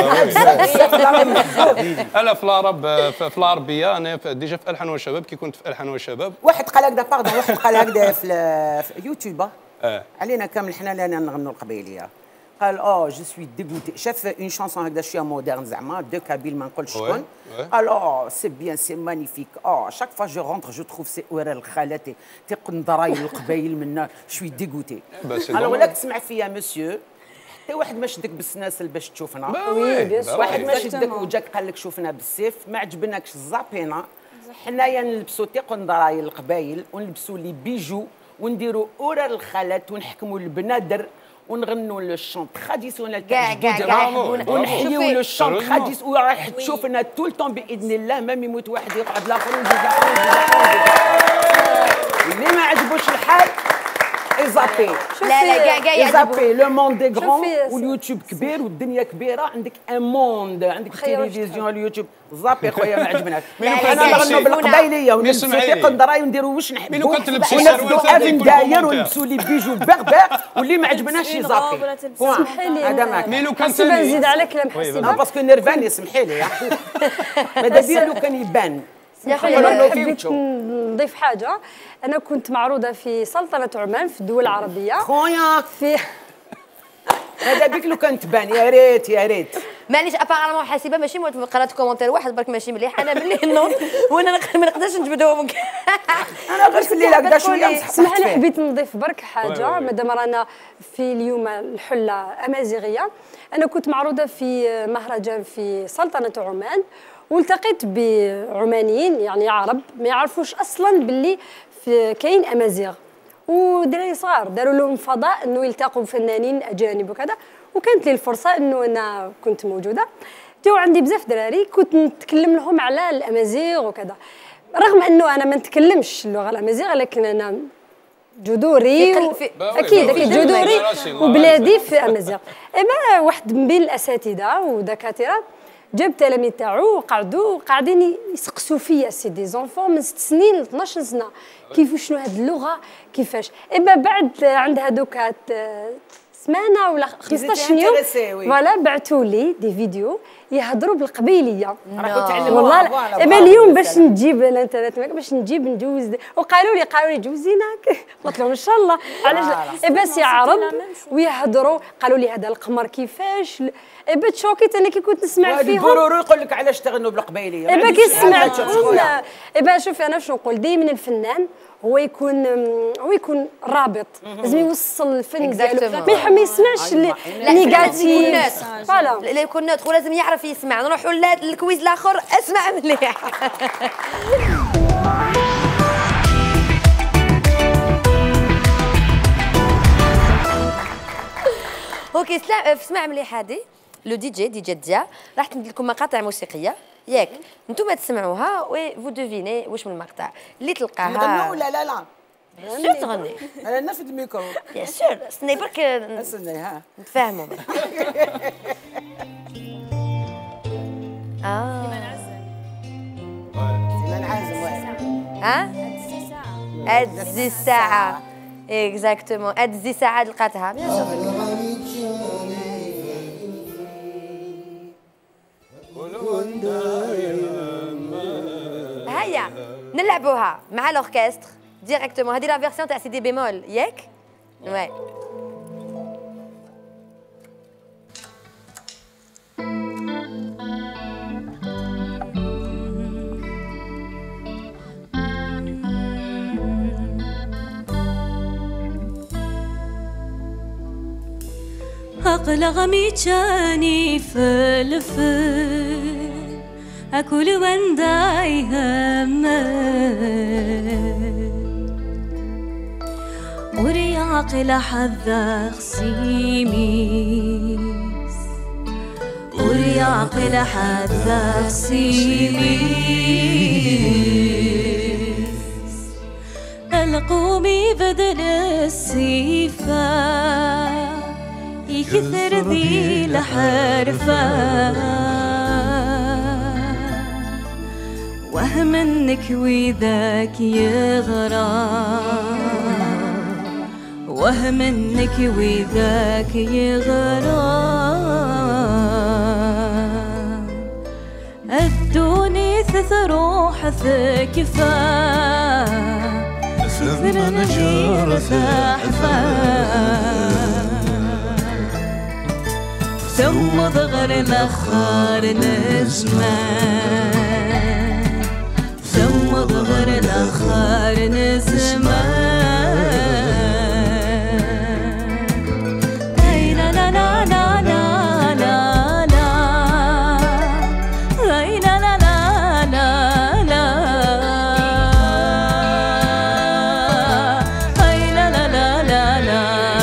انا في العربيه انا ديجا في الحان والشباب كي كنت في الحان والشباب واحد قال هكذا باردون واحد قال هكذا في يوتيوب علينا كامل حنا لانا نغنوا القبيليه قال جو سوي ديغوتي شاف اون شانسون هكذا شويه مودرن زعما دو كابيل ما نقولش شكون قال سي بيان سي مانيفيك شاك فوا جو رونتر جو تروف سي ورا الخالاتي تيقن ضرايب القبايل منا شوي ديغوتي ولا تسمع فيا مسيو حتى واحد ما شدك بالسناسل باش تشوفنا واحد ما شدك وجاك قال لك شوفنا بالسيف ما عجبناكش زابينا حنايا نلبسوا تيقن ضرايب القبايل ونلبسوا لي بيجو ونديروا ورا الخالات ونحكموا البنادر ونغنوا لو شون تراديسيونيل تاع الجدود ونحيوا لو شون تراديس وراح تشوفنا طول طون باذن الله ما يموت واحد يقعد الاخر اللي ما عجبوش الحال ايزابي لا كاع ايزابي لو موند دي غران واليوتيوب كبير والدنيا كبيره عندك ان موند عندك تيليفزيون اليوتيوب زابي خويا ما عجبناش انا نغنوا بالقبايليه ونلبسوا تيقن دراي ونديروا واش نحبوا ونلبسوا افين داير ونلبسوا لي بيجو بغبغ واللي ما عجبناش زابي سمحي لي هذا معك مي لو كان نزيد على كلام حسيبه باسكو نيرفاني سمحي لي ماذا بيا لو كان يبان يا خويا حبيت نضيف حاجه انا كنت معروضه في سلطنه عمان في الدول العربيه خويا في هذا بك لو كان تبان يا ريت معليش ابارامون حاسبه ماشي قرات كومونتير واحد برك ماشي مليح انا مني نوض وانا ما نقدرش نجبدهم انا غير في الليل هكذا شويه اسمح لي حبيت نضيف برك حاجه مادام رانا في اليوم الحله امازيغيه انا كنت معروضه في مهرجان في سلطنه عمان والتقيت بعمانيين يعني عرب ما يعرفوش اصلا باللي كاين امازيغ ودراري صغار داروا لهم فضاء انه يلتقوا بفنانين اجانب وكذا، وكانت لي الفرصه انه انا كنت موجوده. جاو عندي بزاف دراري كنت نتكلم لهم على الامازيغ وكذا، رغم انه انا ما نتكلمش اللغه الامازيغيه، لكن انا جذوري اكيد جذوري وبلادي في امازيغ. اما واحد من بين الاساتذه ودكاتره جاب التلاميذ تاعو وقعدوا قاعدين يسقسوا فيا سي دي زونفون من 6 سنين ل 12 سنه كيف شنو هاد اللغه كيفاش. اما بعد عند هذوك سمانه ولا 15 يوم فوالا بعثوا لي دي فيديو يهضروا بالقبيليه. والله اما اليوم باش نجيب الانترنت باش نجيب نجوز، وقالوا لي جوزيناك، قلت لهم ان شاء الله علاش بس يعرض ويهضروا. قالوا لي هذا القمر كيفاش، اما تشوكيت انا كي كنت نسمع فيهم البرورو يقول لك علاش تغنوا بالقبيليه. اما كي سمعتهم اما شوفي انا شنو نقول دائما الفنان هو يكون رابط، لازم يوصل الفن ديالو ما يسمعش نيجاتيف فوالا لا يكون نوتر ولازم يعرف يسمع. نروحوا للكويز الاخر، اسمع مليح. اوكي اسمع مليح. هذه لو دي جي ديا راح تمد لكم مقاطع موسيقيه ياك، انتم تسمعوها و فو دوفيني واش من المقطع اللي تلقاها. نغنوا ولا لا؟ شو تغني؟ انا نفد الميكرو. بيان سور استني برك استني ها نتفاهموا. سيمان عازم ها؟ هاد الساعة اكزاكتومون، هاد الساعة لقاتها بيان سور. هيا نلعبوها مع الاوركستر ديريكتومون. هذه لا فيرسيون تاع سي دي بيمول ياك؟ واي أقلق ميتشاني فلفل أكل ونداي هما ورياق لحذا خسيميس ورياق لحذا خسيميس القومي بدل السيفا يكثر ذي الحرفة وهم انك وذاك يغرام وهم انك وذاك يغرام الدوني ثروح ثكفا سفر نجار ثحفا ثم ضغر الأخار نزمان ثم ضغر الأخار نزمان أي لا لا لا لا لا لا لا أي لا لا لا لا لا أي لا لا لا لا لا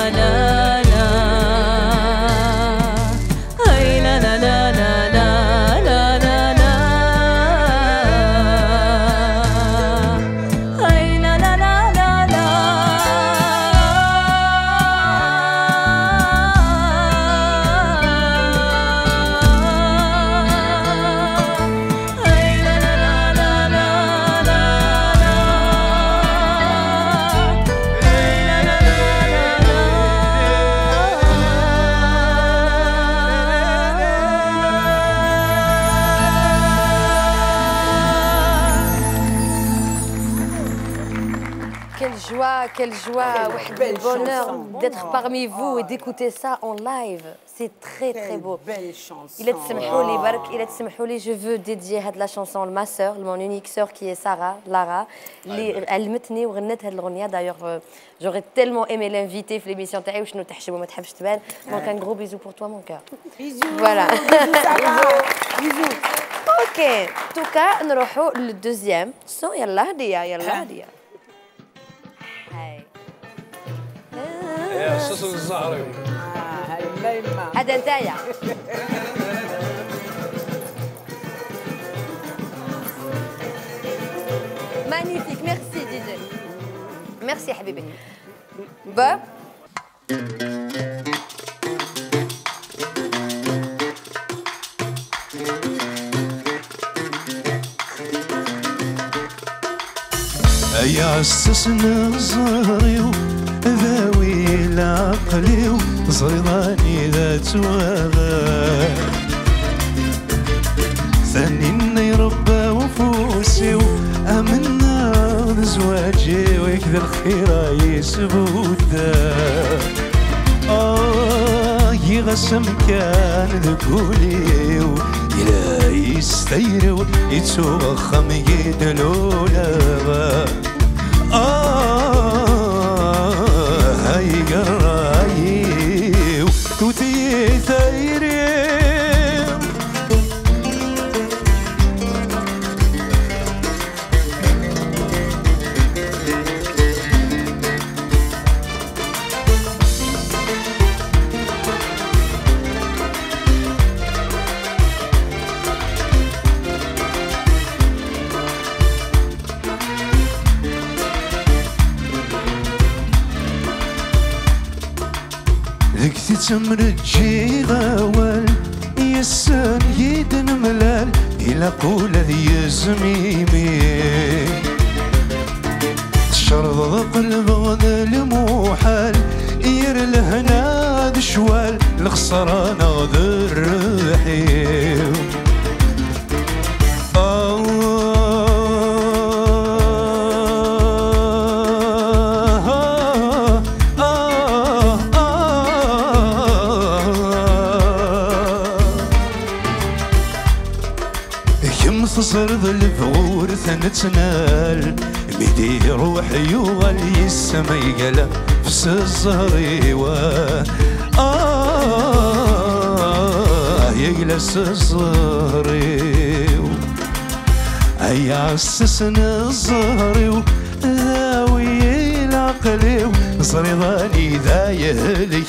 Quelle joie, quel bonheur d'être parmi vous et d'écouter ça en live. C'est très très beau. Belle chanson. Il a تسمحوا لي برك، il a تسمحوا لي je veux dédier هاد la chanson à ma sœur, mon unique sœur qui est Sarah, Lara, اللي علمتني وغنت هاد الأغنية. D'ailleurs, j'aurais tellement aimé l'inviter في l'émission تاعي وشنو تحشم وما تحبش تبان. Donc un gros bisou pour toi mon cœur. Bisous. Voilà. Bisous. Ok. En tout cas, نروحوا للدوزيام. يلا هدية يلا هدية. هاي يا السس الزهري. هذا نتايا. مانيفيك ميرسي دي جي. ميرسي حبيبي. با يا السسن زهري ذاوي العقلي وزريضاني ذات وغا ثاني ربا وفوسي وامنا زواجي ويكذا الخير يسبودا يغسم كان ذكولي إلا يستيرو يتوخم يدلولا هاي قرايو توتي ثيري تمرجي غوال يسان يدن ملال إلى قول ذي زميمي تشرض قلب غدا الموحال ير الهنا ذي شوال الخسرانة ذي الرحيم صرد الفغور ثنتنال بيدي روحي وغلي السما يقلب في الزهري يجلس الزهري أي عسسن الزهري ذاوي العقلي صريضاني ذا يهلك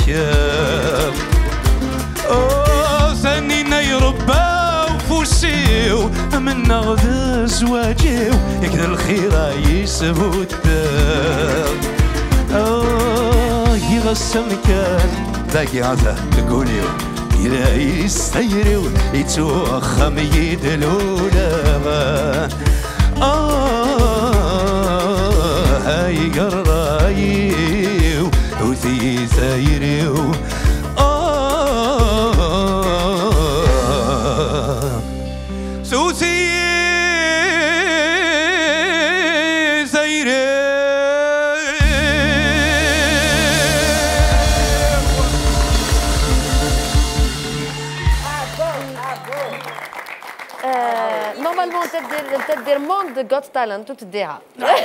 ثانينا يربى فوسيو من نغذ زواجيو يكذا الخير يسبوت يغسم كان ذاكي عذا تقوليو إلا يستيريو يتوخم يدلولا هاي قرايو وثي ثايريو سوسي زيري نورمالمون تدير موند جوت تالنت وتديها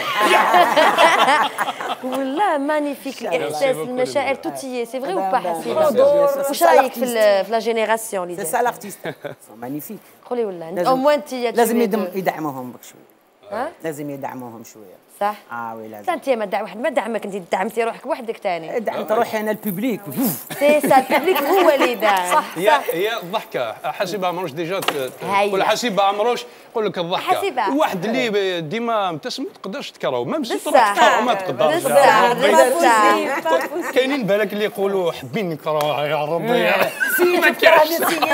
والله مانيفيك الاحساس المشاعر توتيي سي فري وبا حسيبه واش رايك في لا جينيراسيون اللي سي سا لارتيست مانيفيك قولي والله او موان انت لازم يدعموهم بك شويه لازم يدعموهم شويه صح وي لازم انت ما دع واحد ما دعمك انت دعمتي روحك وحدك ثاني دعمت روحي انا الببليك سي سا الببليك هو اللي داعم صح هي الضحكه حسيبه عمروش ديجا ولا حسيبه عمروش يقول لك الضحكه واحد اللي ديما مبتسم ما تقدرش تكرهو ما مزيد تروح تكرهو ما تقدرش كاينين بالك اللي يقولوا حابين نكرهوها يا ربي ما كاينش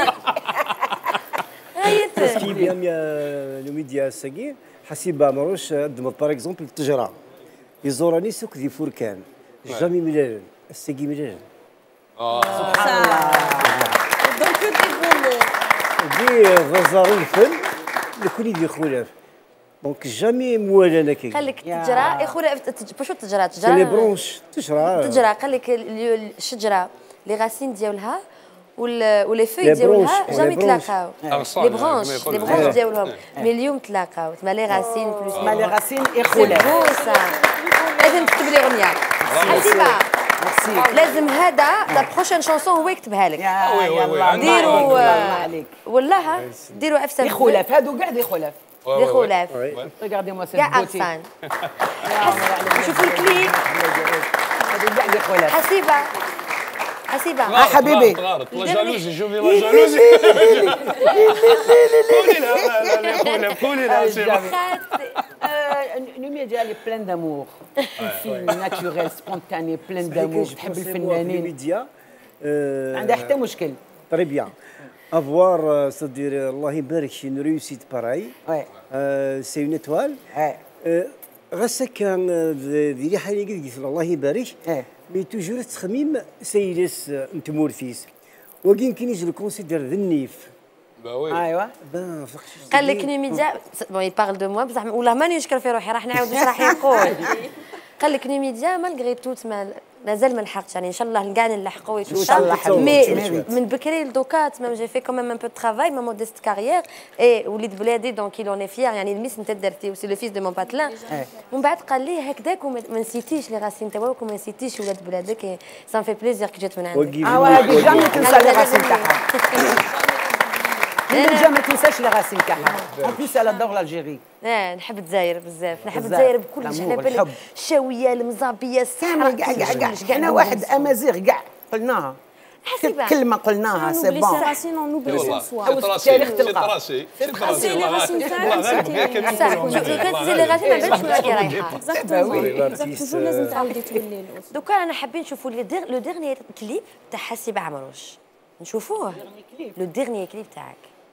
Ce qui est bien le média ساقي حسيبه عمروش قدمت باغ اكزومبل التجرة يزوراني سوق ذي فوركان جامي ميلان الساقي ميلان سبحان الله دونك دي غزارو الفن لكل دي خلاف دونك جامي موالنا كي قال لك التجرة يخولف شو التجرة لي برونش التجرة قال لك الشجرة لي غاسين ديالها ولي فوي ديالها جامي تلاقاو لي برونش ديالهم مي اليوم تلاقاو تما لي غاسين بلوس ما لي غاسين يخولف لازم تكتب لي اغنيه حسيبه لازم هذا لا بروشين شونسون هو يكتبها لك ديروا والله ديروا افسان يخولف هادو كاع دي خلاف دي خلاف ريغاردي موا سيت كاع بوتي شوفوا الكليب حسيبه حسيبه حبيبي لا جالوزي شوفي لا جالوزي قولي لها نوميا ديالي بلان دامور في ناتوريل سبونتاني بلان دامور تحب الفنانين ميديا عندها حتى مشكل تري بيان افوار صدير الله يبارك شي اون ريوسيت باراي سي اون ايتوال غاسا كان ذي حالي قلت الله يبارك مي توجور تخميم سيلس نتمور فيس وكين كاين يجي الكونسيدير ذا النيف ايوا قال لك نيميديا بون يبارل دو موا بصح والله ماني نشكر في روحي راح نعاود واش راح يقول قال لك نيميديا مالغري توت مازال ما لحقتش يعني ان شاء الله كاع نلحقوا ان شاء الله مي من بكري لدوكات ميم جي في كوميم ان بو ترافاي ما موديست كارير اي وليد بلادي دونك يل اون اي فيير يعني الميس انت درتي وسي لو فيس دو مون باتلان ومن بعد قال لي هكذاك وما نسيتيش لي راسين تاعك وما نسيتيش ولاد بلادك سان في بليزير كي جات من عندك هذه جامي تنسى لي راسين تاعها جامي ما تنساش لي راسين تاعها اون بليس على دور لالجيري نحب الجزائر بزاف نحب الجزائر بكلش على بالك الشاويه المزابيه السحر كاع احنا واحد امازيغ كاع قلناها كلمه قلناها سي بون راسين اون اوبلي سون سوا التاريخ تلقى سي لي راسين تاعك سي لي راسين ما بالكش ولا كي رايحه اكزاكتومون توجور لازم تعاودي تولي دوكا انا حابين نشوفوا لو ديرني كليب تاع حسيبه عمروش نشوفوه لو ديرني كليب تاعك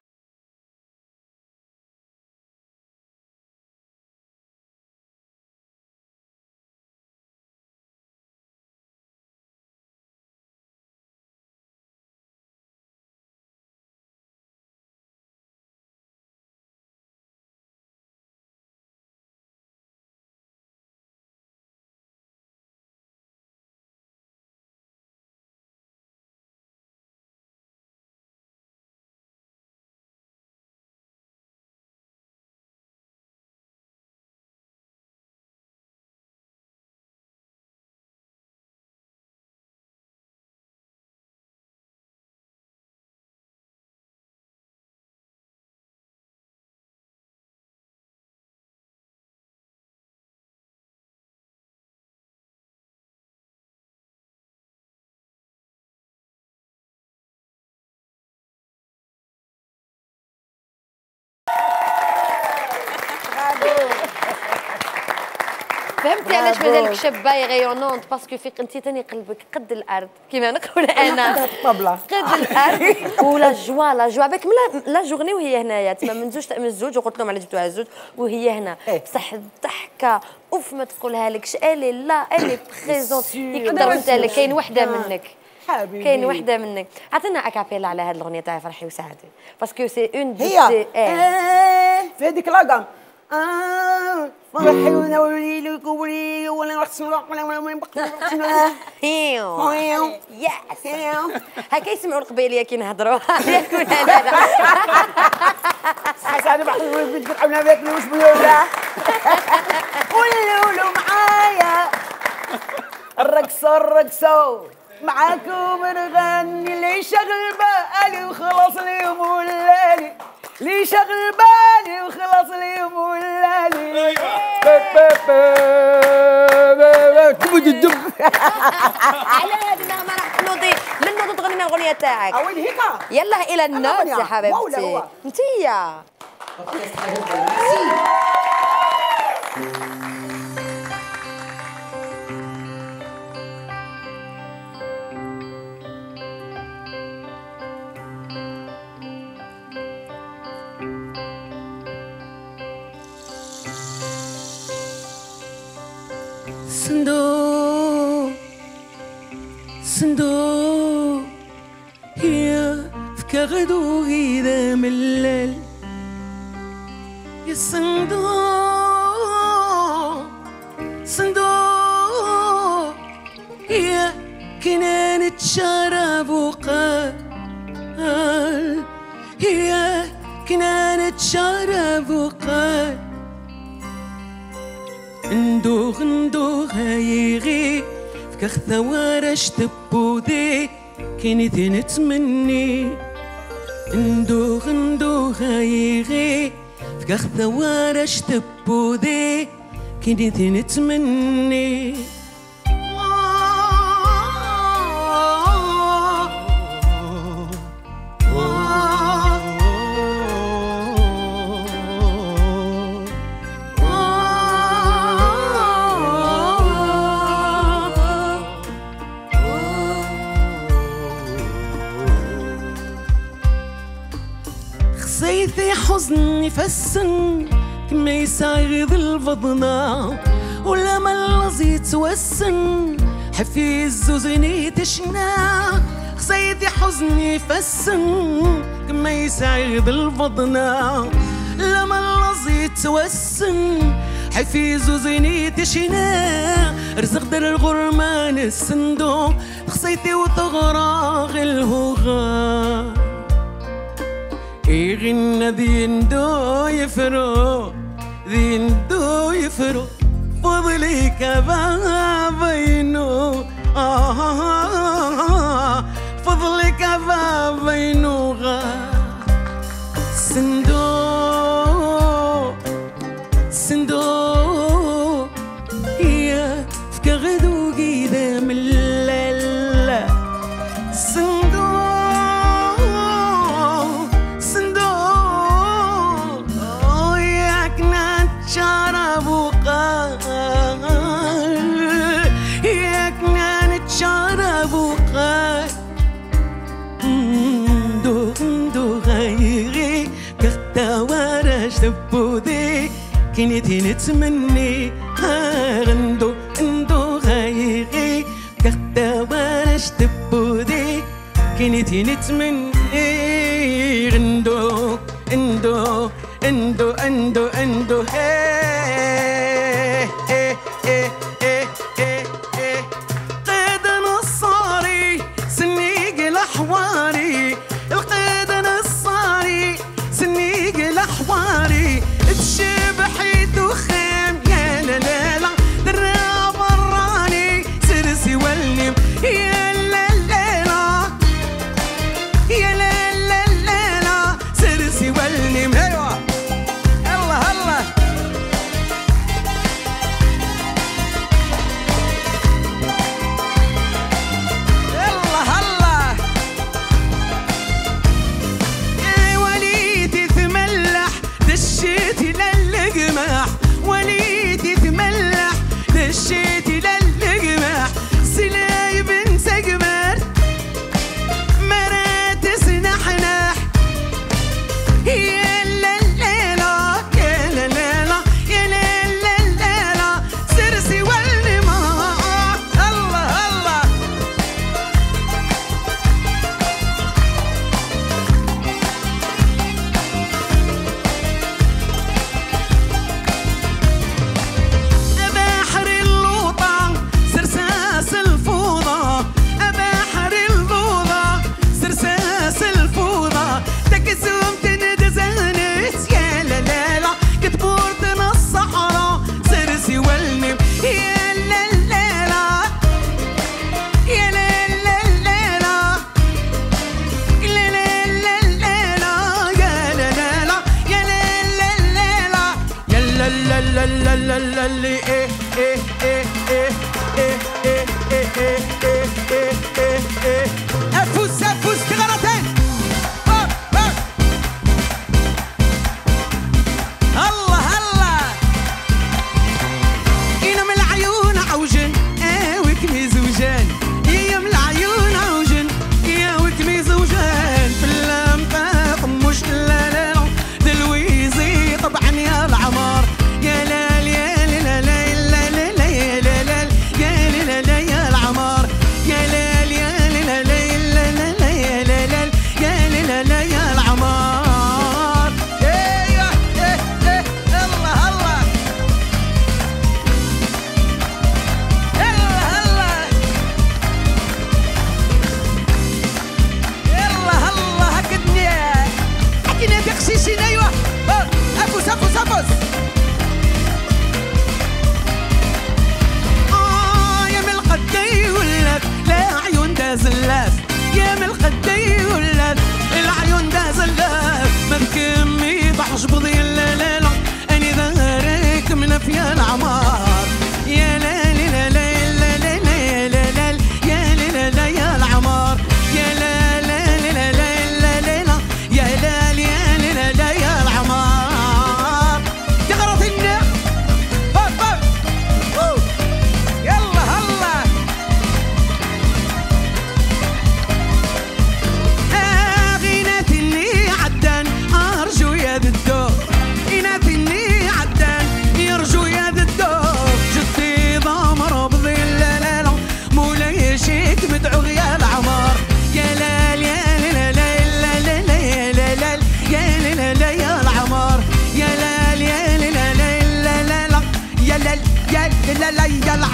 فهمتي علاش مازالك شابه غيونونت باسكو فيك انت ثاني قلبك قد الارض كيما نقول انا قد الارض ولا جوا لا جوا بالك لا جورني وهي هنايا تما من زوج وقلت لهم على جبتوها زوج وهي هنا بصح الضحكه اوف ما تقولها لكش الي لا الي بريزون يقدر مثال كاين وحده منك حبيبي كاين وحده منك عطينا اكابيلا على هذه الاغنيه تاع فرحي وسعدي باسكو سي اون هي في هذيك لاغام فرحي ونولي لك ولي ولا نحسن يس هكا يسمعوا القبيليه كي نهضروا حسن بعض الولد تقول عنا واش بلوله قولوا معايا الرقصه معاكم نغني اللي شغل بالي وخلاص لي مولالي لي شغل بالي وخلاص لي مولالي على هذه النغمه راح تنوضي من تغني الاغنيه تاعك وين هيك يلا الى النوت يا حبيبتي انتيا صندوق هي فكغدو إذا ملل يا صندوق هي كنانة شراب وقال هي كنانة شراب وقال ندوغ هايغي فكخ ثوارش تبودي كنت نتمني ندوغ هايغي فكخ ثوارش تبودي كنت نتمني خصيتي حزني فالسن كما يساغذ البضنا ولا ملظ يتوسن حفيز وزني تشنا خصيتي حزني فالسن كما يساغذ البضنا لا ملظ يتوسن حفيز وزيني تشنا رزق در الغرمان الصندوق خصيتي وتغراغ الهوغا يغنى ذيندو يفرو ذيندو يفرو فضلك بابينو فضلك بابينو غا صندوق صندوق يا فكغدو قيدة من الليلة صندوق صندوق ياك نتشرب وقال ياك نتشرب وقال ندو غيري كختا ورش تبودي كنتي نتمني غندو اندو غيري كختا ورش تبودي كنتي نتمني غندو اندو اندو اندو اندو قيد نصاري سنيق الحواري القيد نصاري سنيق الحواري تشبحي دخان يا لا لا لا درا براني سرسي والنم يا لا لا لا يا لا لا لا لا سرسي والنم ايوه الله الله الله الله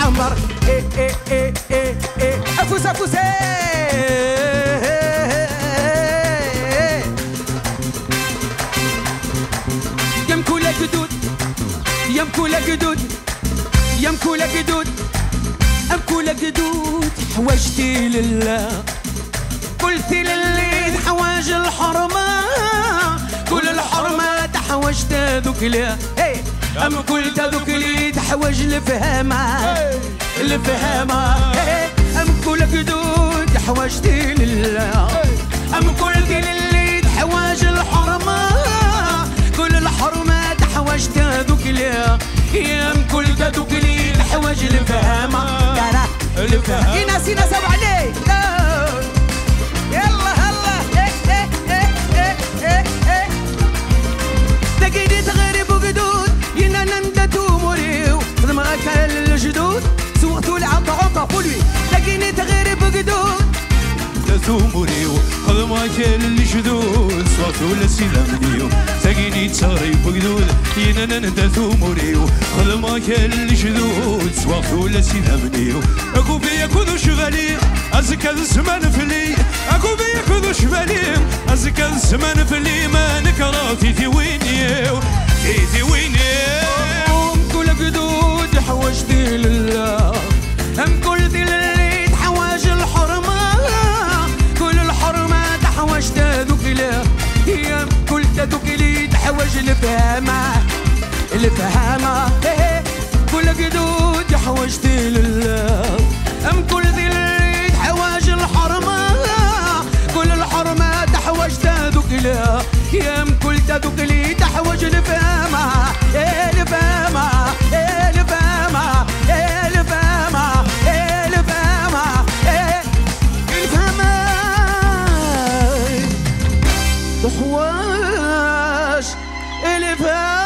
عمر افوس افوس يا مكولة قدود يا مكولة قدود يا مكولة قدود مكولة قدود حوجتي لله قلتي للي حواج الحرمة كل الحرمة تحوجت ذوك لا أم قلت ذوك اللي تحوج الفهامة الفهامة أم كل قدود حوجتي لله أم قلت للي تحوج الحرمة كل الحرمة تحوجت ذوك لا يا أم قلت ذوك اللي تحوج الفهامة الفهامة إناس إناس أبو علي يلا هلا تقيدي تغرب وقدود ينا نندتو مريو ضمغك الجدود سوقتو العطا قولي تقيني تغرب وقدود نندتو مريو ضمغك الجدود سوقتو لسلامنيو تقيني تغرب وقدود ينا نندتو مريو ضمغك الجدود سوقتو لسلامنيو اكو بيا كذو شغالي أزكى الزمان فلي أكو بيا كذو شغالي أزكى الزمان فلي ما نكراتي في وينيو في وينيو كل قدود حوجتي لله أم قلت للي تحواج الحرمة كل الحرمة تحوجت ذوك لا هي قلت ذوك اللي تحوج الفهامة الفهامة كل قدود حوجتي لله أم قلت للي تحواج الحرمة كل الحرمة تحوجت ذوك لا يا أم قلت ذوك اللي تحوج الفهامة الفهامة الفهامة الفهامة الفهامة الفهامة تحواج الفهامة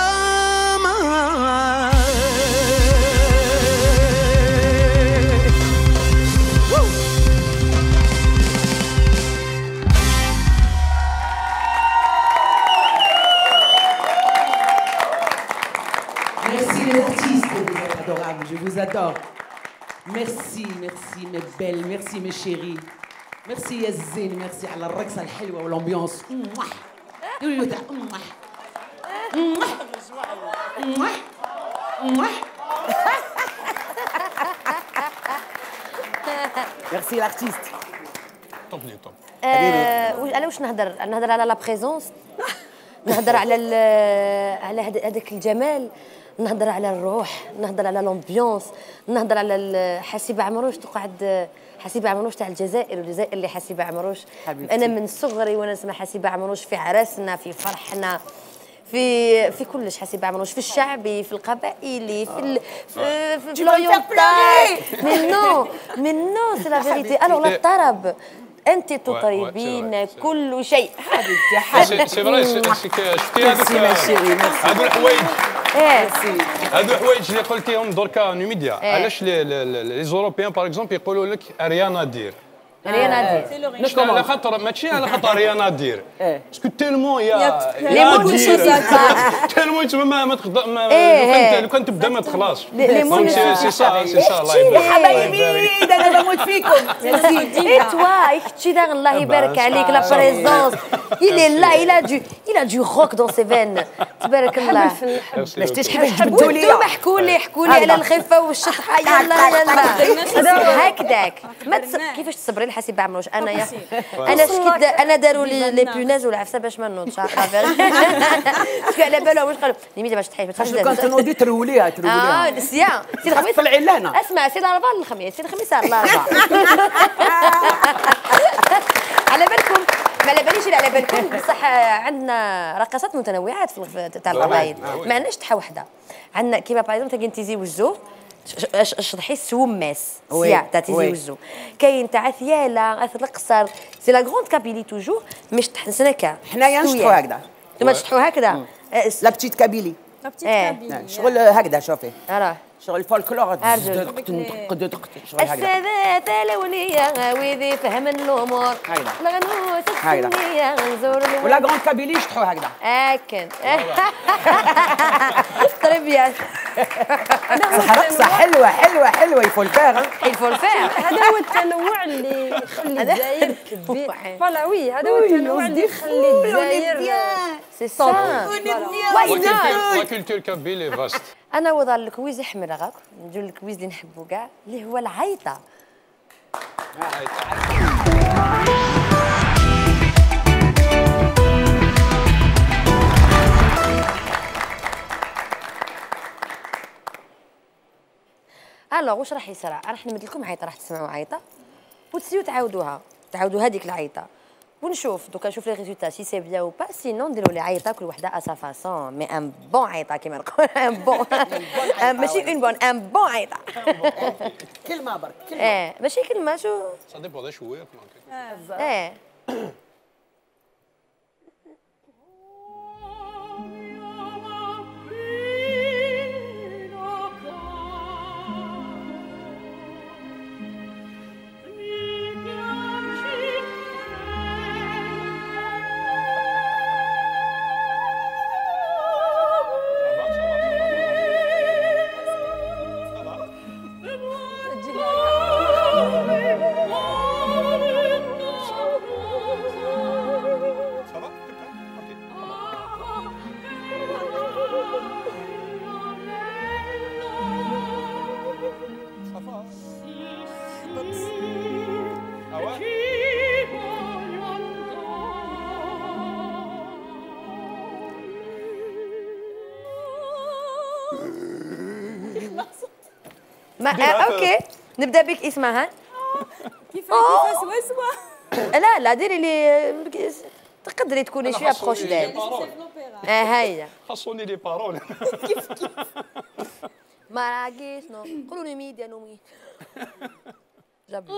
Je vous adore. Merci, merci mes belles, merci mes chéris. Merci Yazzine, merci على الرقصة الحلوة والامبيونس. Merci l'artiste. طب طب. أنا واش نهضر على لا بريزونس، نهضر على هذاك الجمال، نهضر على الروح، نهضر على لومبيونس، نهضر على حسيبة عمروش. تقعد حسيبة عمروش تاع الجزائر، والجزائر اللي حسيبة عمروش. انا من صغري وانا نسمع حسيبة عمروش في عرسنا، في فرحنا، في كلش. حسيبة عمروش في الشعبي، في القبائلي، في لوريونتال. منو سي لا فيريتي. الوغ لا الطرب انت تطربين كل شيء. حبيبتي سي فري. شفتي هذو الحوايج هذو الحوايج اللي قلتيهم دركا نوميديا. علاش لي زوروبيان باغ اكزومبل يقولوا لك ريان ادير؟ ريان ادير شكون على خاطر ماشي على خاطر ريان ادير، باسكو تيلمون يا لي مون تيلمون تما ما تقدر لو كان تبدا ما تخلصش. دونك سي سا الله يبارك حبايبي انا بموت فيكم. اي توا اختي داغ الله يبارك عليك لا بريزونس. il a du rock dans ses veines. تبارك الله. باش كيفاش جبتوا لي حكوا لي على الخفه والشطحه. يلا هكذاك كيفاش تصبري حسيبة عمروش. انا سكت. انا داروا لي بوناز والعفسه باش ما نوضش. شكون على بالهم واش قالوا لي باش تحيد كنت نوضي تروليها سي الخميس طلعي لهنا. اسمع سي الاربعاء للخميس، سي الخميس على الاربعاء. على بالكم ما على باليش على بالكم بصح عندنا رقصات متنوعات تاع القبائل، ما عندناش تحا وحده. عندنا كيما باغ تاع تيزي وزو شطحي السوماس سيا تاع تيزي وزو، كاين تاع ثياله اثر القصر سي لا غروند كابيلي توجور. مش تحسنك حنايا نشطحوا هكذا، انتوما تشطحوا هكذا لا بتيت كابيلي. شغل هكذا شوفي شغل الفولكلور. السادات الاوليه وذي فهم الامور الغنوس السنيه نزور ولا غروند كابيلي يشطحوا هكذا. اكن. طري بيان. رقصة حلوة يفول فيغ يفول فيغ. هذا هو التنوع اللي يخلي الجزائر كبير. فوالا وي هذا هو التنوع اللي يخلي الجزائر سي سا. لا كولتور كابيلي فاست. انا وضع الكويز احمر غاك نجيو الكويز اللي نحبو كاع اللي هو العيطه. الوغ واش راح يصرى؟ راح نمد لكم عيطه، راح تسمعوا عيطه وتسيو تعاودوا هذيك العيطه ونشوف. دوكا نشوف لي ريزولتا سي سي بيان او با، سينون نديروا لي عيطه كل وحده اسا فاسون، مي ان بون عيطه كيما نقول ان بون ماشي اون بون، ان بون عيطه. كلمه برك ماشي كلمه شو سا ديبون شويه اوكي نبدا بك اسمها كيفاش وسوا. لا ديري لي تقدري تكوني شويه بروش ديال هيا خاصوني لي بارول. ما راكيش نو قولوا لي ميديا نومي جاب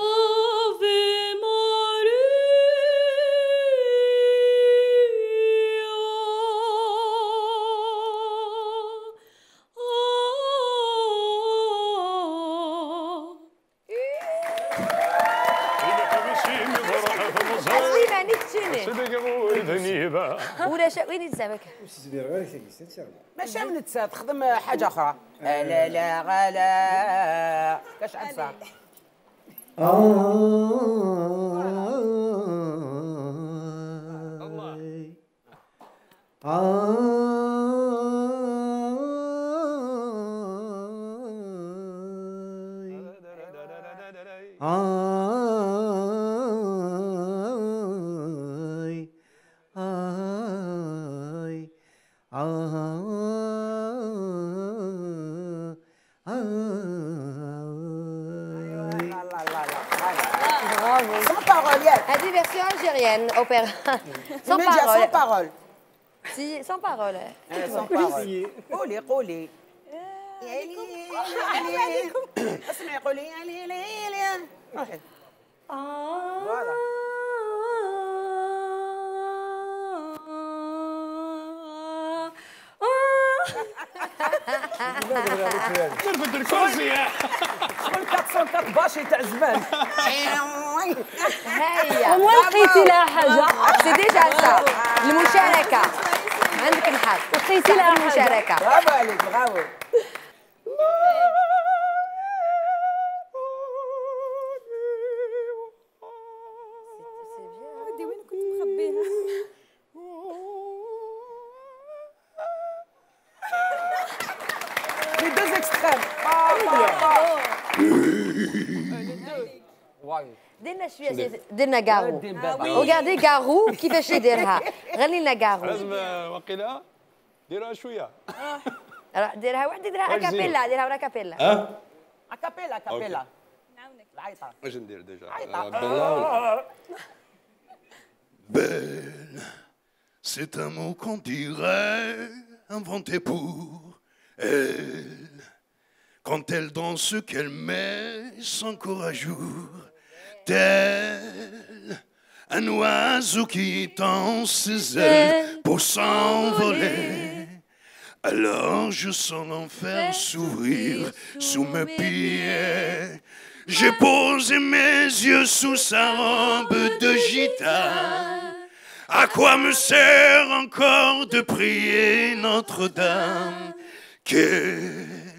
ولا وين يتسابك؟ ماشي من تخدم حاجه اخرى. لا غلا كاش عدسه. هذه فيرسيون الجيريان اوبيرا سون بارول. سي سون بارول. قولي اسمعي قولي يا ليلي روحي. فوالا درت الكرسي شكون 404 باشي تاع زمان. هيا لقيتي لها حاجه سي ديجا سا المشاركه عندك الحظ لقيتي لها المشاركه. برافو عليك برافو. ودي وين كنت مخبيها؟ Les deux extrêmes. درنا شويه درنا كارو. وغاردي كارو كيفاش يديرها. غني لنا كارو. لازم وقيله ديرها شويه. ديرها وحده ديرها اكابيلا ديرها ورا كابيلا. اكابيلا نعاونك العيطه. واش ندير ديجا؟ Belle, c'est un mot qu'on dirait inventé pour elle. Quand elle danse, qu'elle met son corps à jour, tel un oiseau qui tend ses ailes pour s'envoler. Alors je sens l'enfer s'ouvrir sous mes pieds. J'ai posé mes yeux sous sa robe de gitane. À quoi me sert encore de prier Notre-Dame? Quelle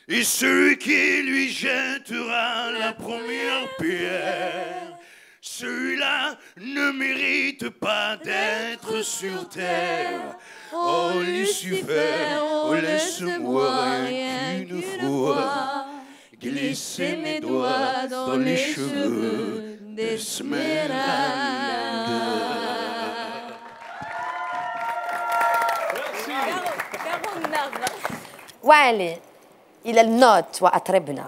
Et celui qui lui jettera la première pierre, celui-là ne mérite pas d'être sur terre. Oh Lucifer, oh laisse-moi rien qu'une fois glisser mes doigts dans les cheveux d'Esmeralda. وعلي إلى النوت وأطربنا.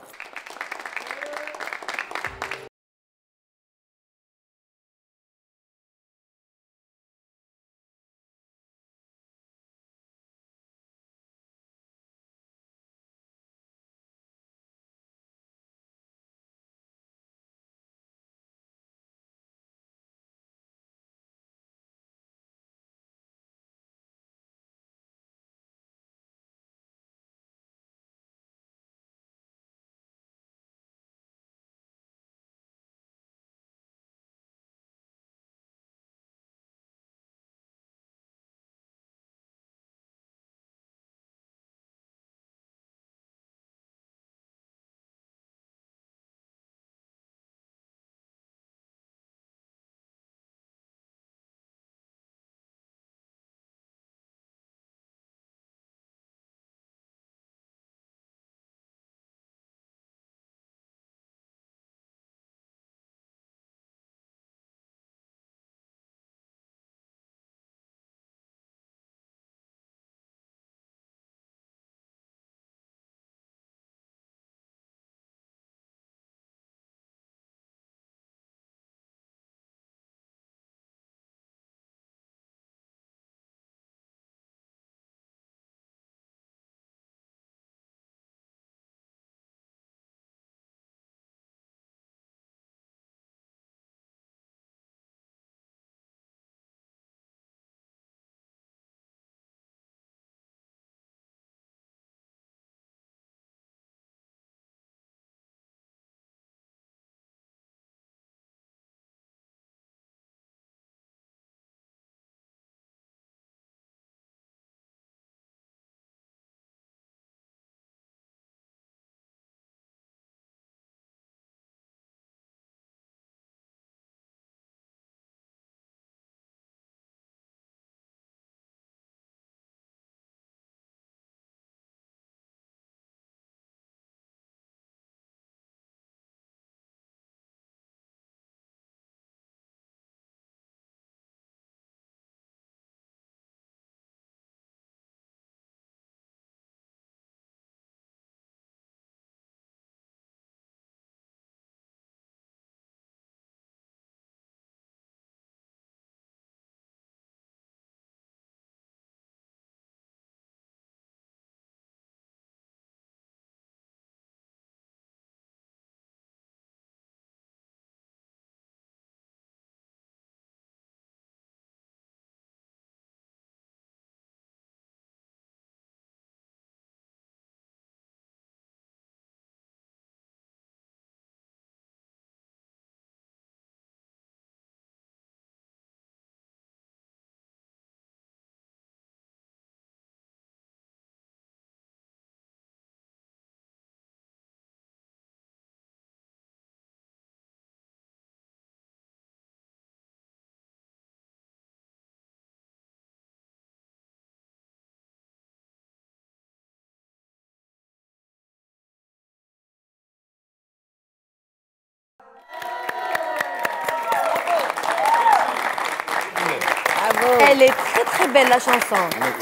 Elle est très très belle la chanson.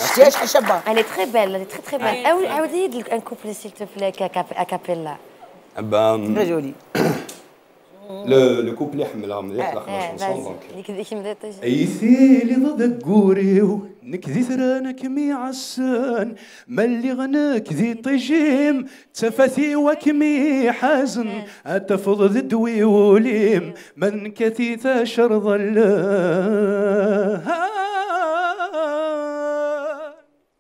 Elle est très belle, elle est très très belle. Aoudi un couplet s'il te plaît a cappella. Très joli. Le couplet حملها مليح la chanson donc. ايثيلي ضد قوريو نكذي ثرانك مي عسان ملي غناك ذي طجيم تفثي وكمي حزن اتفض ذدوي وليم من كثيث شرض الله.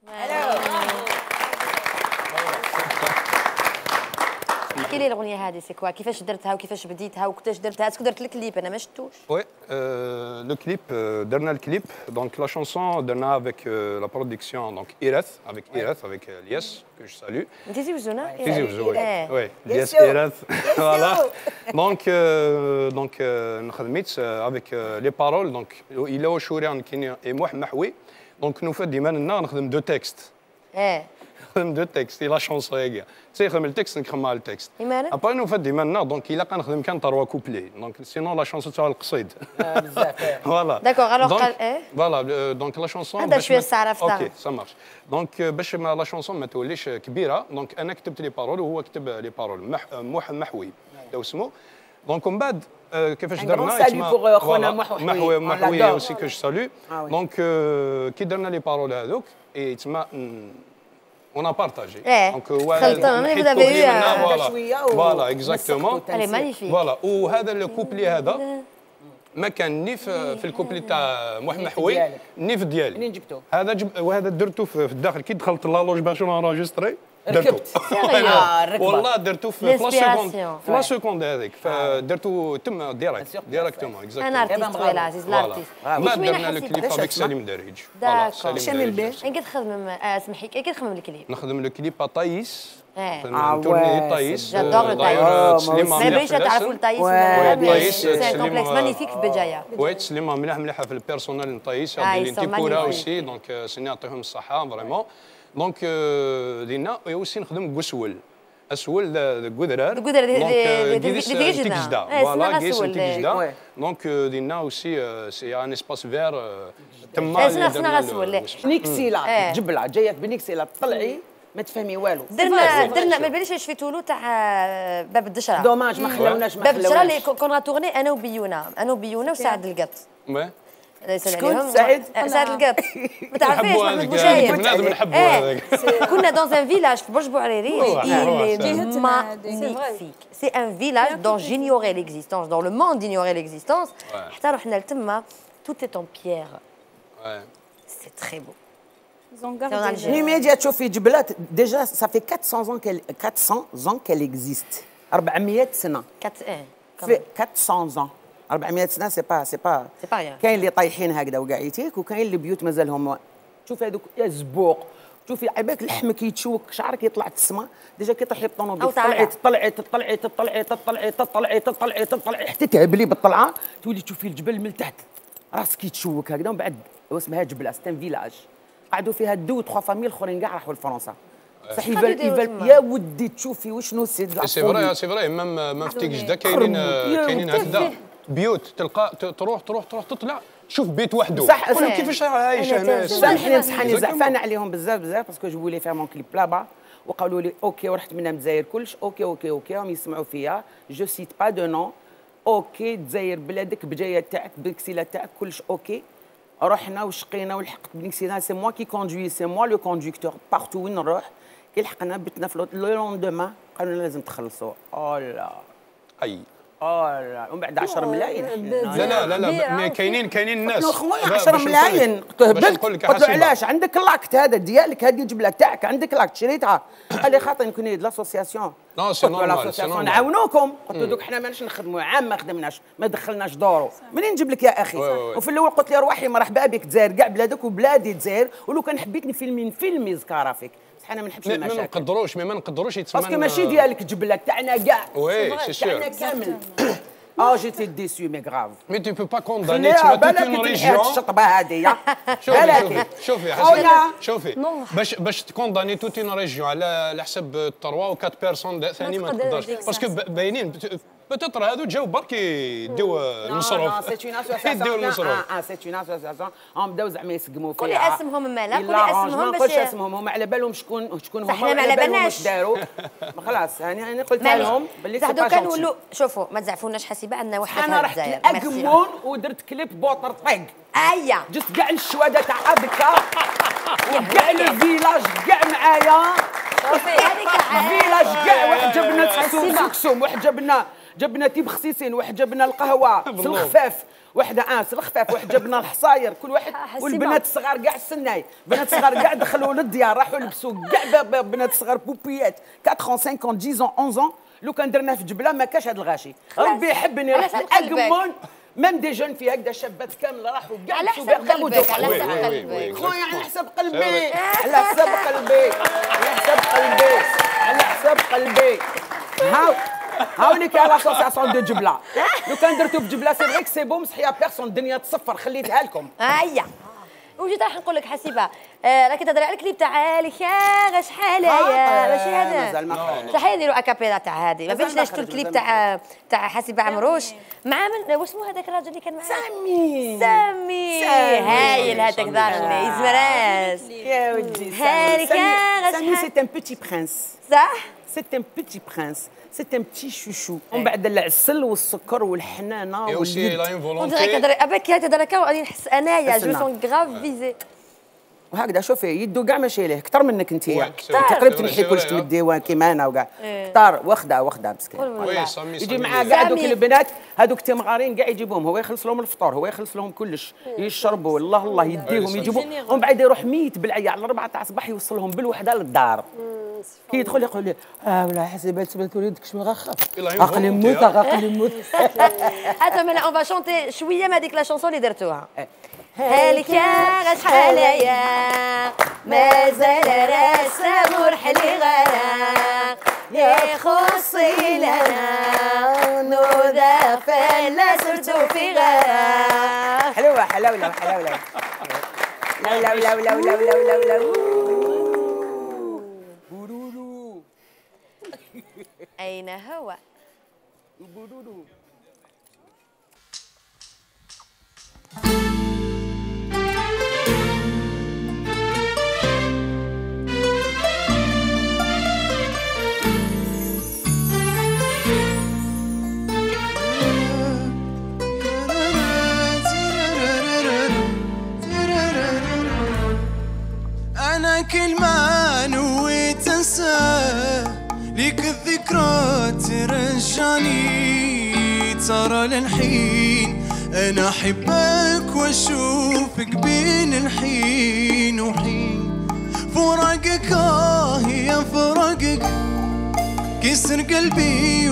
Quelle est l'ornière هذه سي كوا كيفاش درتها وكيفاش بديتها وكيفاش درتها اسكو درت الكليب انا ما شفتوش وي لو كليب درنا الكليب دونك لا شانسون درناها افيك لا برودكسيون دونك ايراث افيك الياس كو جو سالو انت زوجونا وي الياس ايراث فوالا دونك نخدميت افيك لي بارول دونك الى وشوريان كاين موح محوي دونك نوفا ديما لنا نخدم دو تكست نخدم دو تكست لا شونسون هكا تيخدم التكست نخدم على التكست ابا نوفا ديما لنا دونك الا كنخدم كان 3 كوبلي دونك سينون لا شونسون تاع القصيد بزاف فوالا داكوغ الوغ قال فوالا دونك لا شونسون هذا شويه الصعرف اوكي سا مارش دونك باش لا شونسون ما توليش كبيره دونك انا كتبت لي بارول وهو كتب لي بارول محوي تو اسمه دونك من بعد كيفاش درنا يسمى خونا محوي اوسي كو جو سالو دونك كي درنا لي بارول هذوك يتسمى on a partagé. Donc voilà exactement. Elle est magnifique. Voilà وهذا الكوبلي هذا ما كان ني في الكوبلي تاع محوي ني في ديالي. منين جبتو؟ هذا وهذا درته في الداخل كي دخلت لالوج باش نراجستري ركبت والله درتو في لا سكوند هذيك فدرتو تما ديريكتومون انا ارتيست خويا العزيز الارتيست ما درنا الكليب افيك سليم دريج داكور شنو البير كي تخدم اسمحي كي تخدم الكليب نخدم الكليب تاع طايس نتورني طايس جادور طايس ما بغيتش تعرفوا الطايس سي كومبلكس مانيفيك في بجايه وي تسليمه مليحه في البيرسونيل نطايس اللي نتيبورا اوسي دونك سيني يعطيهم الصحه فريمون دونك دينا اوسي نخدم قسول اسول القدرار تيجدا فوالا كيس تيجدا دونك دينا اوسي سي ان اسباس فير تما خصنا غسول نيكسيلا جبله جايك بنيكسيلا طلعي ما تفهمي والو درنا ما باليش في تولو تاع باب الدشره دوماج ما خلاوناش باب الدشره اللي كنا تورني انا وبيونا وسعد القط شكون سعيد القط ما تعرفيش محمد بوشاير بنادم نحبوا هذاك كنا دون ان فيلاج في برج بوعريري magnifique c'est un village dont j'ignorais l'existence dans le monde j'ignorais l'existence حتى رحنا لتما tout est en pierre c'est très beau نيميديا تشوفي جبلات ديجا صافي 400 ans qu'elle existe 400 سنه 400 ans 400 سنه سي با كاين اللي طايحين هكذا وقاعيتيك وكاين اللي بيوت مازالهم شوفي هذوك يا زبوق شوفي عباك لحمك يتشوك شعرك يطلع السما ديجا كي طيحي الطونوبيل طلعي حتى تعبلي بالطلعه تولي تشوفي الجبل من تحت راسك يتشوك هكذا ومن بعد اسمها جبله ستان فيلاج قعدوا فيها دو تخوا فاميل اخرين كاع راحوا لفرنسا صح يا ودي تشوفي وشنو سي فري ما في تيجدا كاينين هكذا بيوت تلقى تروح تطلع شوف بيت وحده صح كيفاش عايشه هنا سامحني نصحني زعفان عليهم بزاف باسكو جو فولي فير مون كليب لابا وقالوا لي اوكي ورحت منها مزاير كلش اوكي راهم يسمعوا فيا جو سيت با دو نون اوكي دزاير بلادك بجايه تاعك بالكسيله تاعك كلش اوكي رحنا وشقينا ولحقت بنكسينا سي موا كي كوندوي سي موا لو كوندكتور بارتو وين نروح كي لحقنا بتنا في لو لوندومان قالوا لنا لازم تخلصوا اولا اي لا ومن بعد 10 ملايين لا كاينين الناس 10 ملايين قلت له علاش عندك لاكت هذا ديالك هذه الجبله تاعك عندك لاكت شريتها قال لي خاطر نكون لاسوسياسيون سي نورمال نعاونوكم قلت له دوك حنا ماناش نخدموا عام ما خدمناش ما دخلناش دورو منين نجيب لك يا اخي وفي الاول قلت لي روحي مرحبا بك دزاير كاع بلادك وبلادي دزاير ولو كان حبيتني فيلمي زكاره فيك حنا ما نحبش المشاكل ما نقدروش يتسمى باسكو ماشي ديالك جبله تاعنا كاع وي سي سور تاعنا كامل j'étais déçu mais grave. Mais tu peux pas condamner toute une région. الشطبه هذه شوفي باش تكونداني توت اون ريجيون على حسب 3 و 4 بيرسون ثاني ما تقدرش باسكو باينين بتطر هذو جاو برك يديو المصروف يديو المصروف سيت اون اسوسياسيون هم بداو زعما يسقموا فيها قولي اسمهم مالك قولي اسمهم باش ما نقولش اسمهم هم على بالهم شكون هما احنا ما على بالناش داروا خلاص يعني قلتها لهم باللي سي با كانوا نقولوا شوفوا ما تزعفوناش حسيبه عندنا وحده انا رحت لاكمون ودرت كليب بوطر طق ايا جست كاع الشواده تاع ابكا وكاع الفيلاج كاع معايا فيلاج كاع واحد جبنا سكسوم واحد جبنا تيب خسيسين واحد جبنا القهوه الخفاف واحده الخفاف واحد جبنا الحصاير كل واحد والبنات الصغار كاع السناي بنات الصغار كاع دخلوا للديار راحوا لبسوا كاع بنات الصغار بوبيات 4 ans 5 ans 10 ans 11 ans لو كان درناه في جبله ما كاش هذا الغاشي. ربي يحبني رحت الاقمون مام دي جون في هكذا شابات كامل راحوا كاع على حسب قلبك على حسب قلبك خويا على حسب قلبي على حسب قلبي على حسب قلبي على حسب قلبي. هاونيك على لاسوسياسيون دو جبله. لو كان درتو في جبله سي فريك سي بون مسحيه بيرسون الدنيا تصفر خليتها لكم. هيا وجيت راح نقول لك حسيبه راكي تهضري على الكليب تاع لكا شحال هي ماشي هذا صحيح نديروا اكابيلا تاع هذه ما بينش شفتوا الكليب تاع حسيبه عمروش مع من واسمو هذاك الراجل اللي كان معاه سامي هايل هذاك ظهرني يزمراس يا ودي سامي سي ان بيتي برانس صح سي ان بيتي برانس سي ان بتي شوشو ومن بعد العسل والسكر والحنانه واليد لا فولونتي تهضري اباك تهضر هكا وغادي نحس انايا جو سون غراف فيزي وهكذا شوفي يدو كاع ماشي ليه كثر منك انت تقريبا تنحي كلش من الديوان كيما انا وكاع كثر واخده مسكين يجي معاه كاع دوك البنات هذوك تمغارين كاع يجيبوهم هو يخلص لهم الفطور هو يخلص لهم كلش يشربوا الله يديهم يجيبوا ومن بعد يروح ميت بالعيا على 4 تاع الصباح يوصلهم بالوحده للدار كي يدخل يقول لي ولا حسيبات سبت وليدك شويه غاخف عقلي موت اتو منا اون فا شونتي شويه من هذيك لا شونسون اللي درتوها هالك يا شحال يا مازال راسه مرحلي غرا يخصي لنا نوذا فلا صرتو في غرا حلوه حلاوله لا أين هو؟ أنا كل ما نويت أنساه ليك الذكرى ترجعني ترى للحين أنا أحبك وأشوفك بين الحين وحين فراقك يا فراقك كسر قلبي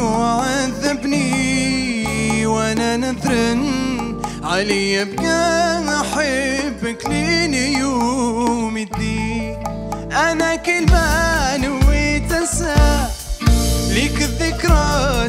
وعذبني وأنا نذرن علي أبقى أحبك لين يوم الدين أنا كل ما نويت أنسى ليك الذكرى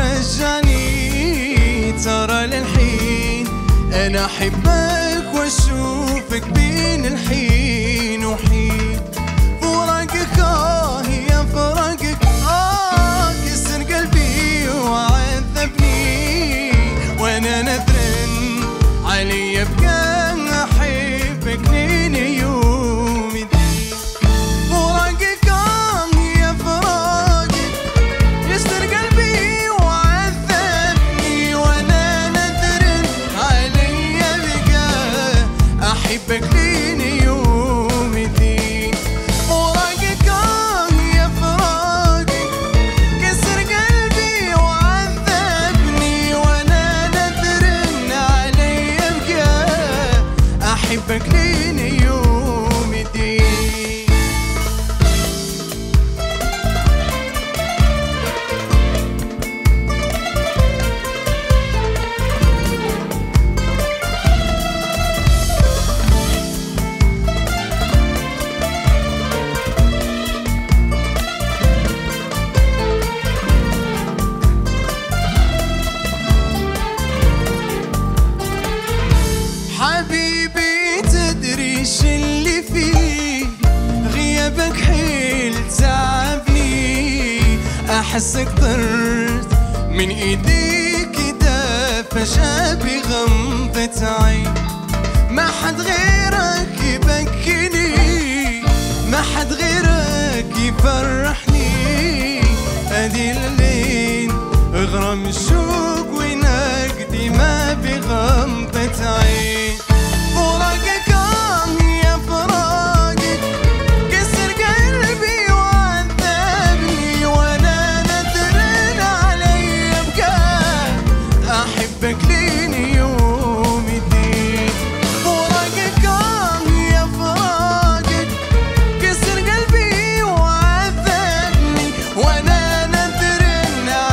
ترجعني ترى للحين أنا أحبك وأشوفك بين الحين وحين فراقك يا فراقك كسر قلبي وعذبني وأنا نذرن علي أبقى أحبك لين يوم الدين فراقك يا فراقك يستر قلبي وعذبني وأنا نذرن علي أبقى أحبك لين يوم الدين فراقك يا فراقك كسر قلبي وعذبني وأنا نذرن علي أبقى أحبك لين يوم الدين حبيبي تدري ش اللي فيه غيابك حيل تعبني احسك طرت من ايديك كده فجأة بغمضة عين ما حد غيرك يبكيني ما حد غيرك يفرحني ادي الليل اغرم الشوق ونقدي ما بغمضة عين فراقك يا فراقك كسر قلبي وعذبني وانا ندرن علي ابقى احبك لين يوم الدين فراقك يا فراقك كسر قلبي وعذبني وانا ندرن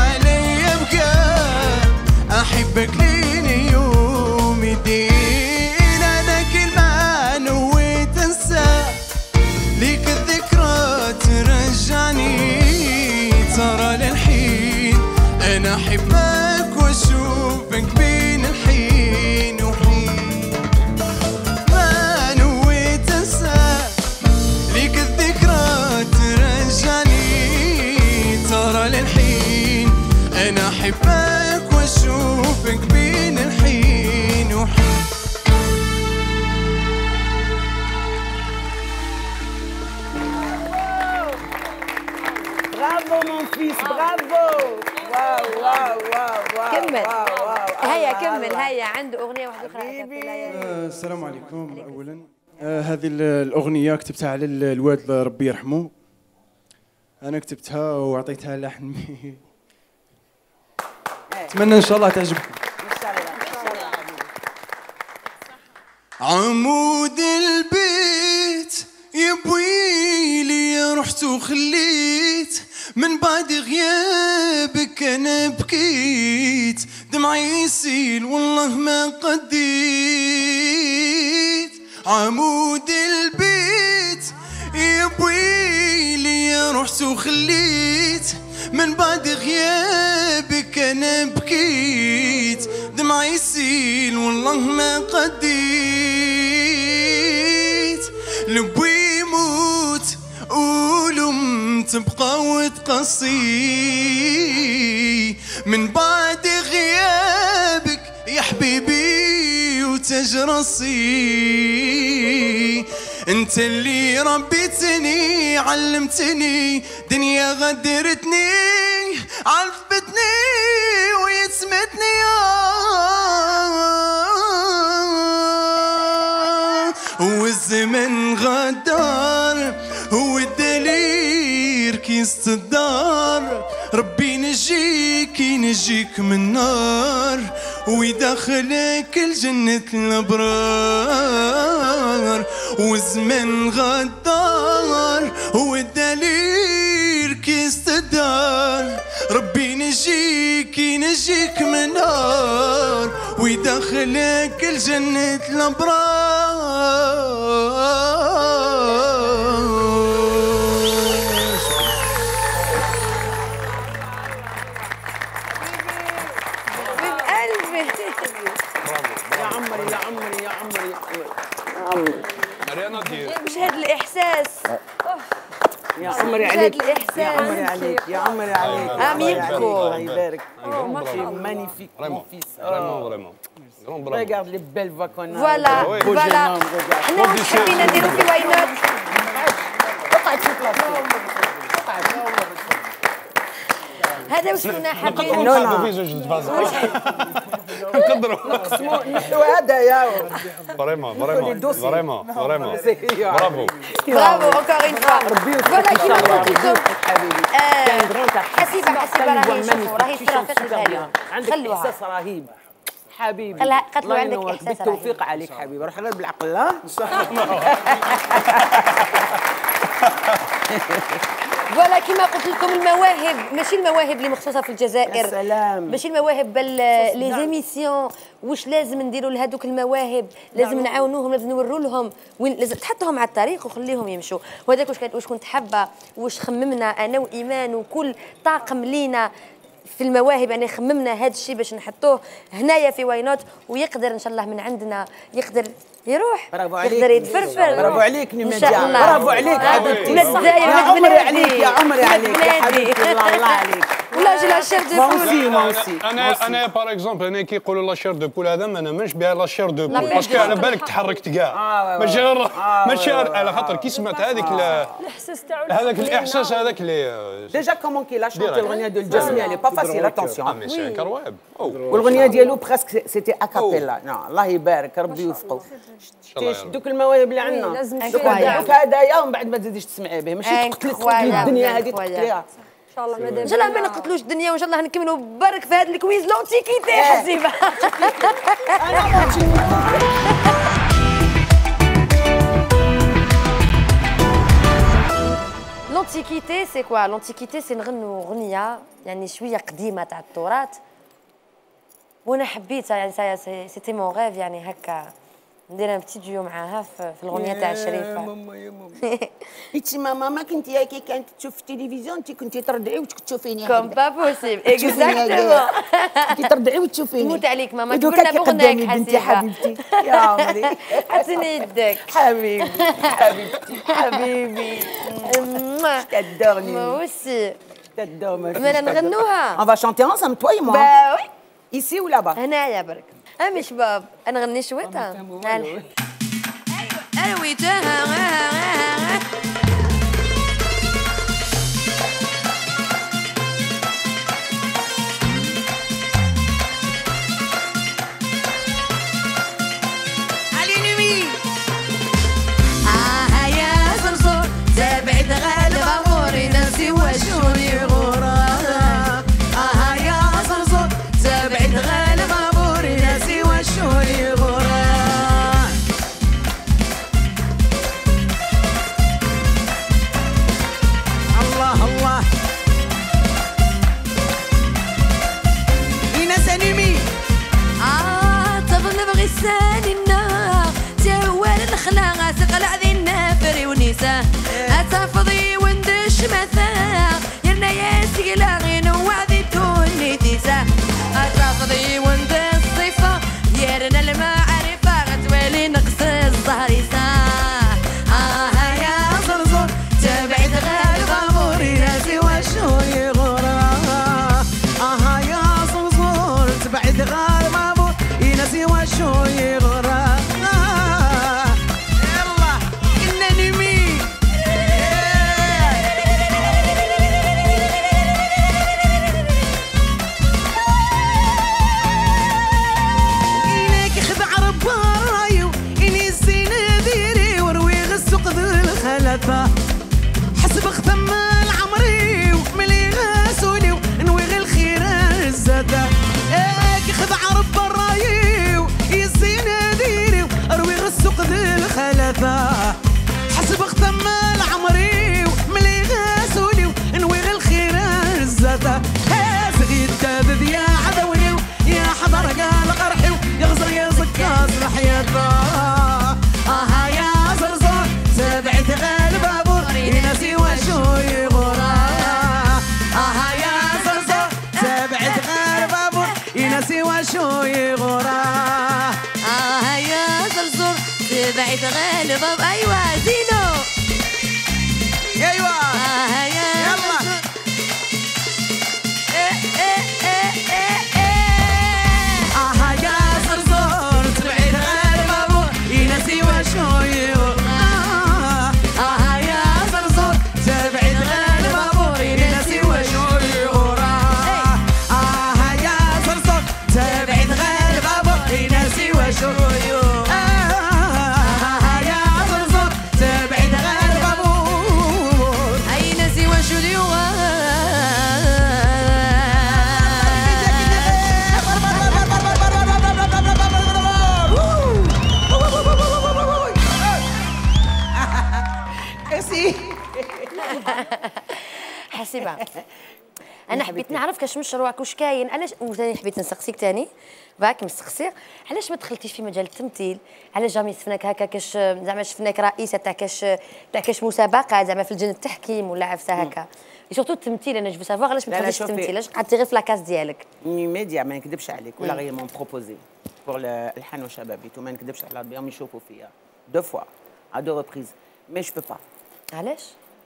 مون فيس برافو. واو واو واو واو. كمل. هيا كمل هيا عنده اغنيه واحده اخرى. السلام عليكم. اولا هذه الاغنيه كتبتها على الوالد ربي يرحمه. انا كتبتها وعطيتها لحن. اتمنى ان شاء الله تعجبكم. عمود البيت يبويلي رحت وخليت من بعد غيابك انا بكيت دمعي يسيل والله ما قديت. عمود البيت يبويلي رحت وخليت من بعد غيابك انا بكيت دمعي يسيل والله ما قديت. لبي يموت ولم تبقى وتقصي من بعد غيابك يا حبيبي وتجرسي. انت اللي ربيتني علمتني دنيا غدرتني عذبتني ويتسمتني والزمن غدار هو الدليل كيس الدار ربي ينجيك ينجيك من النار ويدخلك الجنة الأبرار. والزمن غدار هو الدليل كيس الدار ربي ينجيك ينجيك من النار ويدخلك الجنة الأبرار. مش هذا الإحساس يا عمري عليك يا عمري عليك يا عمري عليك. امينكم الله يبارك. مانيفيك مون فيس. فريمون Regarde les belles voix qu'on a. Voilà, voilà. حنا واش حبينا نديرو في واينات. هذا واش كنا حابين نقدروا في زوج الفازات نقدروا نحو هدايا. فريمون فريمون فريمون فريمون برافو برافو encore une fois. فوالا كيما قلت لكم حسيبه راهي شوفوا راهي ترافقها اليوم. عندك احساس رهيب حبيبي. قتلوا عندك احساس بالتوفيق عليك حبيبي. روح غير بالعقل. لا ان شاء الله. فوالا كيما قلت لكم المواهب ماشي المواهب اللي مخصوصه في الجزائر. سلام. ماشي المواهب بل لي زيميسيون واش لازم نديروا لهذوك المواهب. لازم نعاونوهم لازم نوروا لهم وين لازم تحطهم على الطريق وخليهم يمشوا. وهذاك واش كنت حابه واش خممنا انا وايمان وكل طاقم لينا في المواهب. يعني خممنا هذا الشيء باش نحطوه هنايا في واي نوت ويقدر ان شاء الله من عندنا يقدر يروح يقدر يتفرفر. برافو عليك نيماديا. برافو عليك حبيبتي. ولاد الداير يا عمري عليك يا عمري عليك يا حبيبتي. الله عليك. ولا جي لا شير دو بول. انا باغ اكزومبل انا كي يقولوا لا شير دو بول هذا ما نامنش بها لا شير دو بول باسكو على بالك تحركت كاع ماشي على خاطر كي سمعت هذيك الاحساس تاعو هذاك الاحساس هذاك اللي ديجا كومون كي لا شونتي الاغنيه ديال الجسمي اللي با فاسيل اتونسيون. مي سي كرواب والاغنيه ديالو بريسك سيتي اكابيلا. الله يبارك ربي يوفقه. دوك المواهب اللي عندنا دوك هدايا ومن بعد ما تزيديش تسمعي به ماشي تقتلي الدنيا هذه تقتليها. ان شاء الله ان شاء الله ما نقتلوش الدنيا وان شاء الله نكملوا برك في هذا الكويز لونتيكيتي حسيبه. لونتيكيتي سي كوا؟ لونتيكيتي سي نغنوا اغنيه يعني شويه قديمه تاع التراث وانا حبيتها. يعني سيتي مون غيف يعني هكا ندير ان بتي ديو معاها في الاغنيه تاع الشريفه. ماما يا ماما انت ماما ما كنتي كي كانت تشوف التلفزيون انت كنتي ترضعي وتشوفيني كوم با بوسيبل اكزاكتومون. كنتي ترضعي وتشوفيني. موت عليك ماما جبرنا بغناك بنتي حبيبتي يا عمري. عطيني يدك حبيبي حبيبتي حبيبي. تدورني moi aussi. تدورني. ما نغنوها. On va chanter ensemble toi et moi. Bah oui. Ici ou là-bas. هنايا برك. امي شباب انا نغني شويتها. ايوا مثلا يرنا ياسي لاغين وعدي توني تيسا أترفضي وانت الصفة يرنا المعرفة غتولي نقص الظهر يساه يا زرزور تبعد غير غاموري ناسي وشو يغرى يا زرزور تبعد غير غامور يناسي وشو يغرى يلا إنني مين إنك خدع ربارايو إني الزينة ديري وروي غسوق ذو الخلفة حسب ختم العمري وملي غاسولي ونوي غير الخير الزادة إنك خدع ربارايو إني الزينة ديري وروي غسوق ذو الخلفة حسب ختم العمري وملي غاسولي ونوي غير الخير الزادة صغير دابب يا عدوي يا حضر قال قرحي يغزر يا زكاز الحياة يا زرزور تبعت غير بابور يناسي وشو يغرى يا زرزور تبعت غير بابور يناسي وشو يغرى يا زرزور تبعت غير بابور ايوه زينو ايوه يلا يا زرزور تبعد غير بابور يناسي وشو يغرى يا زرزور تبعد غير بابور يناسي وشو يغرى يا زرزور تبعد غير بابور يناسي وشو يغرى يا زرزور تبعد غير بابور يناسي وشو يغرى حسيبه انا حبيت نعرف كاش مشروعك واش كاين علاش وثاني حبيت نسقسيك ثاني باك مستقصير علاش ما دخلتيش في مجال التمثيل علاش جامي شفناك هكا كاش زعما شفناك رئيسه تاع كاش مسابقه زعما في لجنه التحكيم ولا عفسه هكا سورتو التمثيل انا جو سافوار علاش ما دخلتيش التمثيل علاش قعدتي غير في لاكاس ديالك ميديا ما نكذبش عليك ولا غير مون بروبوزي بور الحان وشبابيت وما نكذبش على ربي يشوفوا فيا دو فوا ا دو ريبريز مي جو بو با علاش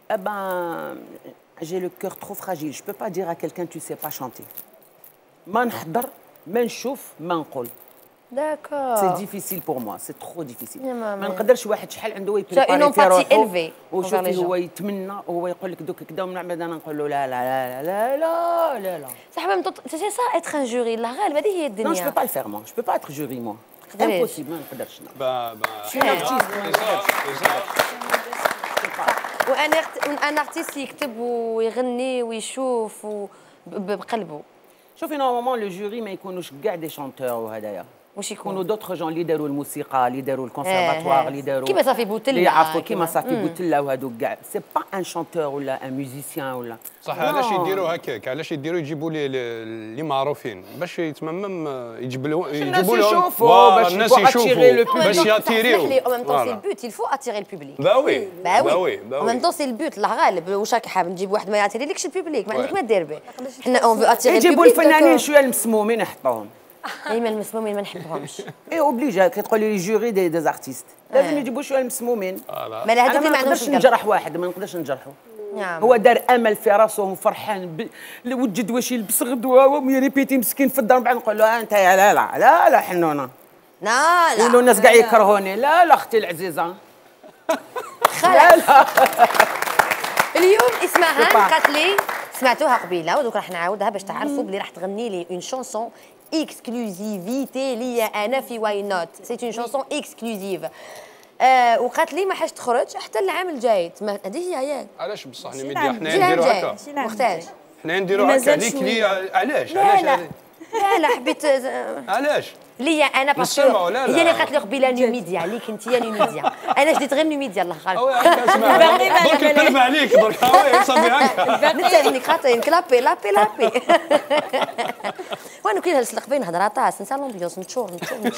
j'ai le cœur trop fragile. Je ne peux pas dire à quelqu'un tu ne sais pas chanter. ما نحضر ما نشوف ما نقول. D'accord. C'est difficile pour moi, c'est trop difficile. ما نقدرش واحد شحال عنده يبريباري في روحه وشوفي هو يتمنى وهو يقول لك دوك كذا ومن بعد انا نقول له لا لا لا لا لا لا. صح سي سا اتر ان جوري لا غالب هذه هي الدنيا. Non, je ne peux pas le faire moi. Je ne peux pas être jury moi. Impossible, ما نقدرش. وان ارتيست يكتب ويغني ويشوف بقلبه. شوفي نورمالمون لو جوري ما يكونوش كاع دي شانتور وهدايا واش يكونوا دوطخ جون اللي داروا الموسيقى اللي داروا الكونسيرفاتوار اللي داروا كيما صافي بوتلا اللي يعرفوا كيما صافي بوتلا وهذوك كاع سي با ان شانتور ولا ان ميوزيسيان ولا صح. علاش يديروا هكاك علاش يديروا يجيبوا لي اللي معروفين باش يتمم يجيبوا لهم الناس يشوفوا الناس يشوفوا باش ياتيريو او ميم طون سي البوت il faut attirer le public. با وي او ميم طون سي البوت الغالب واش راك حاب نجيب واحد ما ياتيري لكش البوبليك ما عندك ما دير به حنا اون فو اتيري يجيبوا الفنانين شويه المسمومين يحطوهم ايما المسمومين ما نحبهمش اي اوبليجا كتقولي لي جوري دي زارتيست لازم يجيبوا شويه المسمومين ما لا هذوك ما نقدرش نجرح واحد ما نقدرش نجرحه نعم هو دار امل في راسه وفرحان وجد واش يلبس غدوه ويريبيتي مسكين في الدار بعد نقول له انت يا لا لا لا لا حنونه لا لا يقولوا الناس كاع يكرهوني لا لا اختي العزيزه لا لا اليوم اسمها قالت لي سمعتوها قبيله ودوك راح نعاودها باش تعرفوا بلي راح تغني لي اون شونسون اكسكلوزيفيتي ليا انا في واي نوت سي اون شونسون اكسكلوزيف وقالت لي ما حاش تخرج حتى العام الجاي هذه هي ياك علاش بصح ميديا حنا نديروا هكا مختار حنا نديروا هكا هذيك لي علاش لا حبيت علاش ليا انا باسكو هي اللي قالت لي قبيله نيميديا عليك انت يا نيميديا انا جديت غير نيميديا الله خالف درك نقلب عليك درك صافي هكا نتسني خاطر كلابي لابي وانا كي نسلق بين هضره طاس نسال لومبيونس نتشور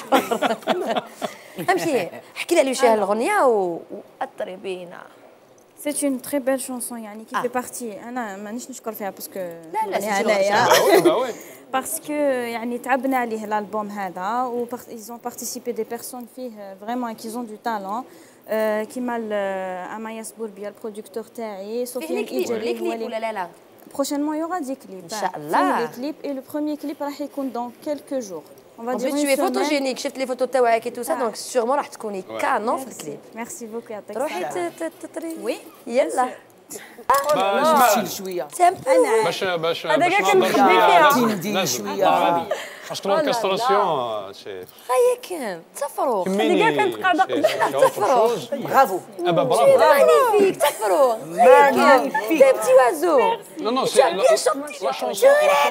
امشي احكي لي على شي الاغنيه واثري بينا C'est une très belle chanson يعني qui fait partie أنا مانيش نشكر فيها باسكو لا parce que يعني تعبنا عليه الالبوم هذا و ils ont participé des personnes فيه vraiment qui ont du talent كيما أمايا سبوربيا البرودكتور تاعي سفيان إيجري ولا لا prochainement il y aura des clips إن شاء الله des clips et le premier clip راح يكون dans quelques jours. On va dire tu es photogénique, شفت لي فوتو تاعك et tout ça donc sûrement راح تكوني كانون في الكليب. Merci beaucoup يعطيك تروحي تطري وي يلا نمشي شويه باش هذا كاع كنخبي فيها ندير شويه باش لوركستراسيون سي خيك تفرغ هذه كاع كنتبقى دق تفرغ برافو برافو مانيفيك تفرغ مانيفيك دي بتي وازو Non, non, c'est la chanson.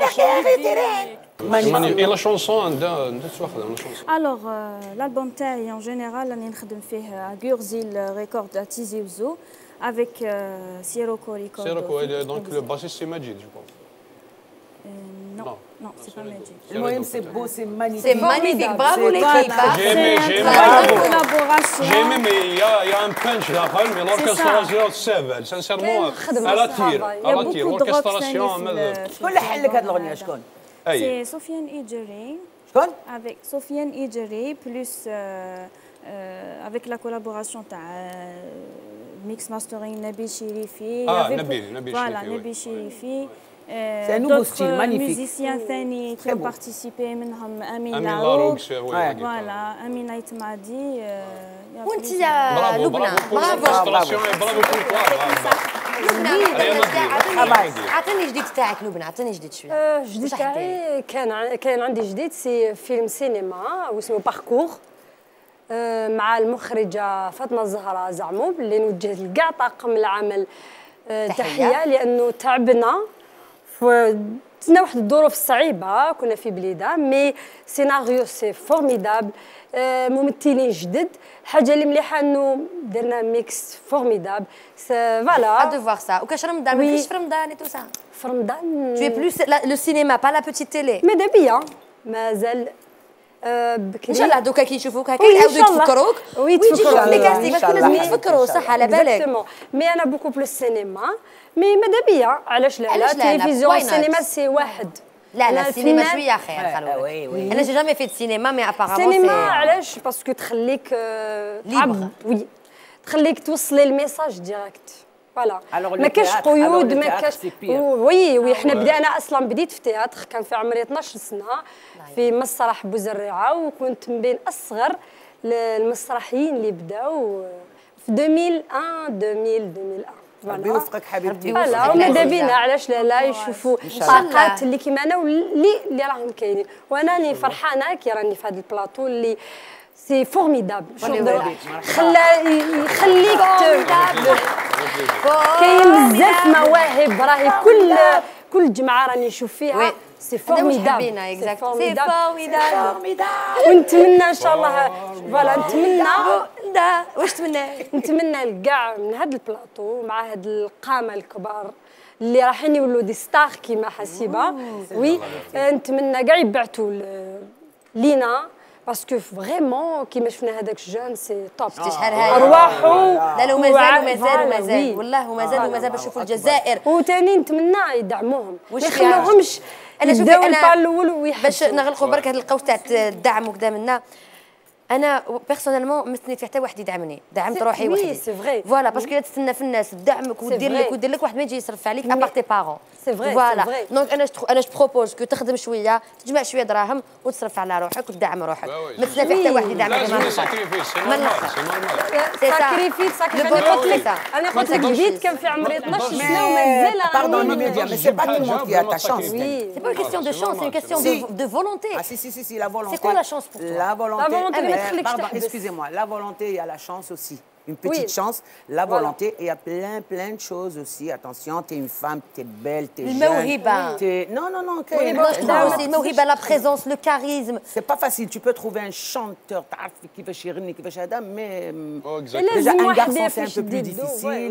Et la chanson, Alors, l'album تاعي en général راني نخدم فيه Gurzil Record à Tizi Ouzou avec Sirocco Record. Sirocco, donc le bassiste c'est Majid, je pense. Non, c'est pas Majid. المهم c'est beau, c'est magnifique. C'est magnifique, bravo l'équipe. J'ai aimé, mais il y a un punch là-bas, mais l'orchestration c'est belle, sincèrement, elle attire, l'orchestration. شكون حل لك هذه الأغنية شكون؟ C'est Sofiane Idjeri. شكون؟ Avec Sofiane Idjeri plus avec la collaboration تاع mix mastering Nabil Chérifi. Nabil Voilà, Chérifi. Nabil Chérifi. C'est un nouveau style magnifique. musiciens ثاني qui ont participé منهم أمين Larouk. Voilà, Amina Itmadi. وانت يا لبنى برافو عطيني جديد تاعك لبنى عطيني جديد شويه جديد تاعي كان عندي جديد سي فيلم سينما واسمه باركور مع المخرجه فاطمه الزهراء زعموب اللي نوجه لكاع طاقم العمل تحيه لانه تعبنا تسنا واحد الظروف صعيبه كنا في بليده مي سيناريو سي فورميدابل ممثلين جدد الحاجه اللي مليحه انه درنا ميكس فورميدابل فوالا دو فوار سا وكاش رمضان ما كاينش في رمضان اي تو سا في رمضان tu es plus le cinéma pas la petite télé ماذا بيا مازال بكري ان شاء الله دوكا كيشوفوك هكا يعاودوا يتفكروك ويجيو لي كاستينغ باسكو لازم يتفكروا صح على بالك مي انا بوكو بلوس سينما مي ماذا بيا علاش لا التلفزيون السينما سي واحد لا السينما شويه خير انا جي جامي فيت سينما مي ابارامون السينما علاش باسكو تخليك تعب وي تخليك توصلي الميساج ديريكت فوالا ما كاش قيود ما كاش وي حنا بدانا اصلا بديت في تياتر كان في عمري 12 سنه في مسرح بوزريعه وكنت من بين اصغر المسرحيين اللي بداو في 2001 ربي يوفقك حبيبتي فوالا وماذا بينا علاش لا يشوفوا طاقات اللي كيما انا اللي راهم كاينين وانا راني فرحانه كي راني في هذا البلاطو اللي سي فورميدابل يخليك كاين بزاف مواهب راهي كل جمعه راني نشوف فيها سي فورميدابل سي فورميدابل ونتمنى ان شاء الله فوالا نتمنى واش تمنى نتمنى لكاع من هذا البلاطو مع هاد القامه الكبار اللي رايحين يولوا دي ستار كيما حسيبه وي نتمنى كاع يبعثوا لينا باسكو فريمون كيما شفنا هذاك الجون سي توب شحال هذا ارواحو لا ومازال والله ومازال باش نشوفوا الجزائر وثاني نتمنى يدعموهم ما يخلوهمش انا شوفي انا الاول باش نغلقوا برك هذا القوس تاع الدعم وكذا منا انا بيرسونيلمون ما استنيت حتى واحد يدعمني دعمت روحي وحدي فوالا باسكو الا تستنى في الناس تدعمك ودير لك واحد ما يجي يصرف عليك ابار تي بارون فوالا دونك انا بروبوز كو تخدم شويه تجمع شويه دراهم وتصرف على روحك وتدعم روحك ما تستنى في حتى واحد يدعمك ما الاخر ساكريفيس انا قلت لك بديت كان في عمري 12 سنه ومازال باردون ميديا مي سي با tout le monde qui a ta chance c'est pas une question de chance c'est une question de volonté si la volonté c'est quoi la chance pour toi la volonté pardon, excusez-moi, la volonté, il y a la chance aussi. Une petite chance, la volonté, et il y a plein de choses aussi. Attention, tu es une femme, tu es belle, tu es jeune. Non. الموهبة, la présence, le charisme. C'est pas facile, tu peux trouver un chanteur, qui veut chérir, qui veut chada, mais déjà un garçon c'est un peu plus difficile.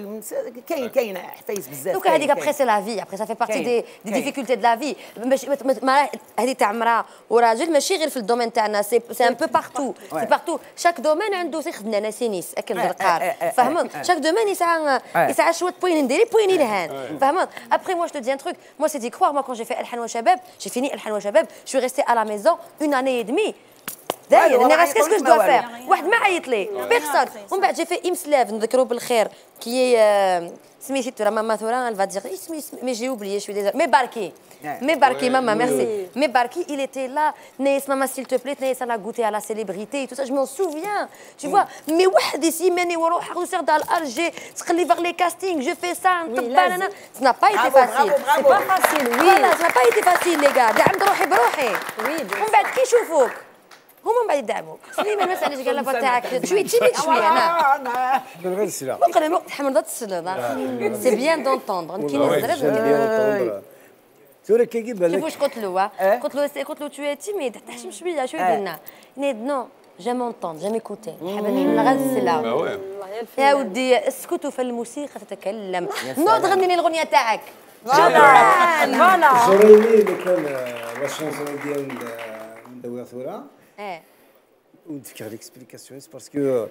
Donc après c'est la vie, après ça fait partie des difficultés de la vie. هذه تاع امرأة وراجل ماشي غير في الدومين تاعنا, c'est un peu partout. C'est partout. Chaque domaine عنده خدنا ناس مسكن القار فهمت شاك دومان يسعى شويه بوين نديري بوين الهان فهمت ابري moi je te dis un truc moi c'est d'y croire moi quand j'ai fait الحان وشباب j'ai fini الحان وشباب je suis restée à la maison une année et demie داير انا غير qu'est-ce que je dois faire واحد ما عيط لي بيرسون ومن بعد جي في امسلاف نذكروا بالخير كي سميتو راه ماما ثورا elle va dire mais j'ai oublié je suis désolée mais Barky maman merci mais Barky il était là Naïs maman s'il te plaît Naïs elle a goûté à la célébrité et tout ça je m'en souviens tu vois mais واحد يسيماني وروح ويصير على الارجي تقلي vers les castings je fais ça نطبل ça n'a pas été facile c'est pas facile oui ça n'a pas été facile les gars دعمت روحي بروحي ومن بعد كي يشوفوك هما من بعد يدعموك سليمان ما سالنيش قال لها تاعك شويه تيميك شويه انا من غير السلاح وقال وقت حمضات السلطه سي بيان دونتوندر كي نهضر ثورة كي بالك شوف واش قلت له تو تيميد تحشم شويه شويه قلنا نيد نو جام اونتوند جام ايكوتي نحب نحمل غير السلاح يا ودي اسكتوا فالموسيقى تتكلم نوض غني لي الاغنيه تاعك فوالا زوريني اللي كان لا شونسون ديال ندوي ثورة ونفكر ليكسبليكاسيون باسكو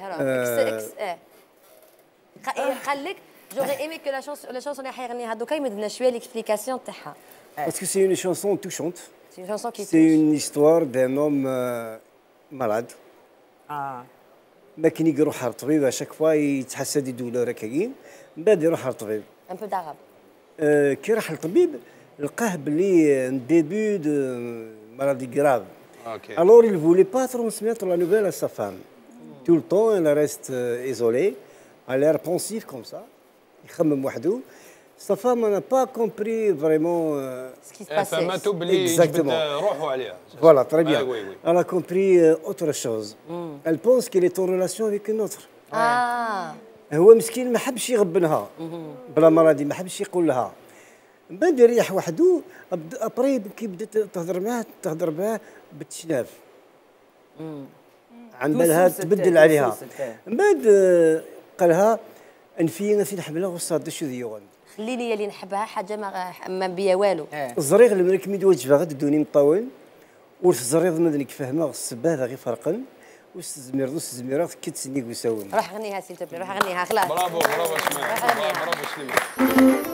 قال لك j'aurais aimé que la chanson اللي حيغنيها دوكا يمدنا شويه ليكسبليكاسيون تاعها parce que c'est une chanson touchante c'est une chanson qui c'est une histoire d'un homme malade ما كان يروح للطبيب اشاك فوا يتحس هذه الدوله كاين من بعد يروح للطبيب un peu d'arabe كي راح للطبيب لقاه بلي un début de maladie grave alors il voulait pas transmettre la nouvelle à sa femme tout le temps elle reste isolée elle a l'air pensive comme ça يخمم وحده sa femme n'a pas compris vraiment ce qui se passait فهمتوا بلي روحوا عليها voilà très bien elle a compris autre chose elle pense qu'elle est en relation avec une autre هو مسكين ما حبش يغبنها بلا مرضي ما حبش يقول لها من بعد يريح وحده ابري كي بدات تهضر معاه بالتشناف عن بالها تبدل عليها من بعد قالها انفينا في نحملها وصاد شو ديون خليني اللي نحبها حاجه ما بيا والو الزريغ اللي ملك ميد وجبه غد دوني مطول والزريغ مدنك فهمها السباده غير فرقن والزميرات كتسني وساون روح غنيها سيل تبلي روح غنيها خلاص برافو سليمان برافو سليمان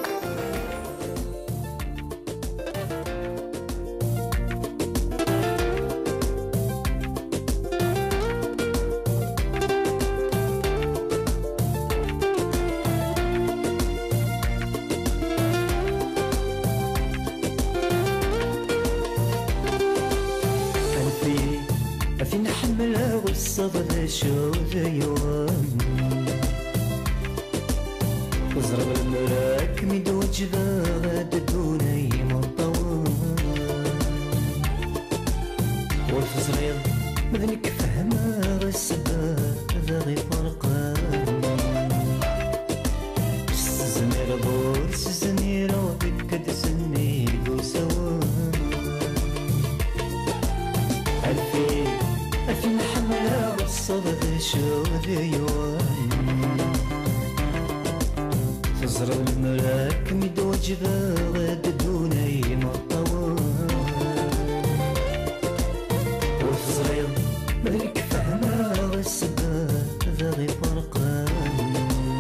الصبر شو ذيوان وزرب المراك مدوج غاد دوني مطوان والفزريض مذنك فهمها السباب ذا فرقان سزنير بور سزنير وبك تسني وسوان ألفين حملة والصبر شو ذيوان تزرع المراك مدوج غاد دوني مطوان والفزريض مذنك فهمها السباب ذا فرقان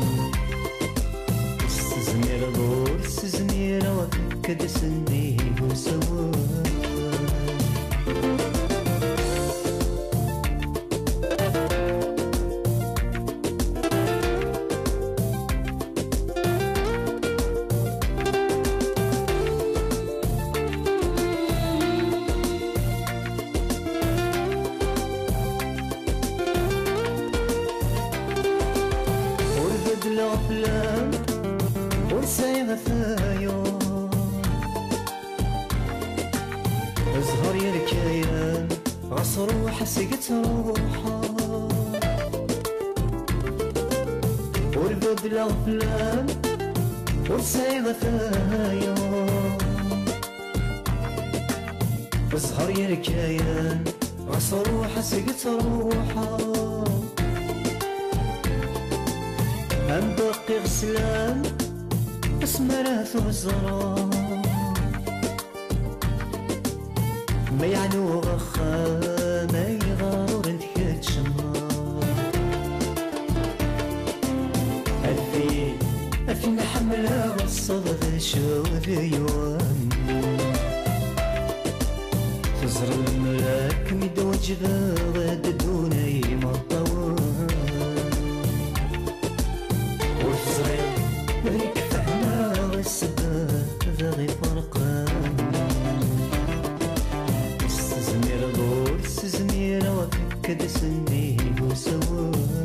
سزنير بور سزنير وبك تسني وسوان حسيت روحها ورقد الأفلام والسايغة ثايا وزهر يا الكيان عصر وحسيت روحها أم باقي غسلان اسمرات وزرا ما يعنو غخا ما يغار انت كتشمار أفين حملة والصدى شو ذيوان تزر الملاك مدوج غاد دوني مطوان والزرير مريك فهنا والسباب ذغي فرقان السزمير دور السزمير وكد سني وسوان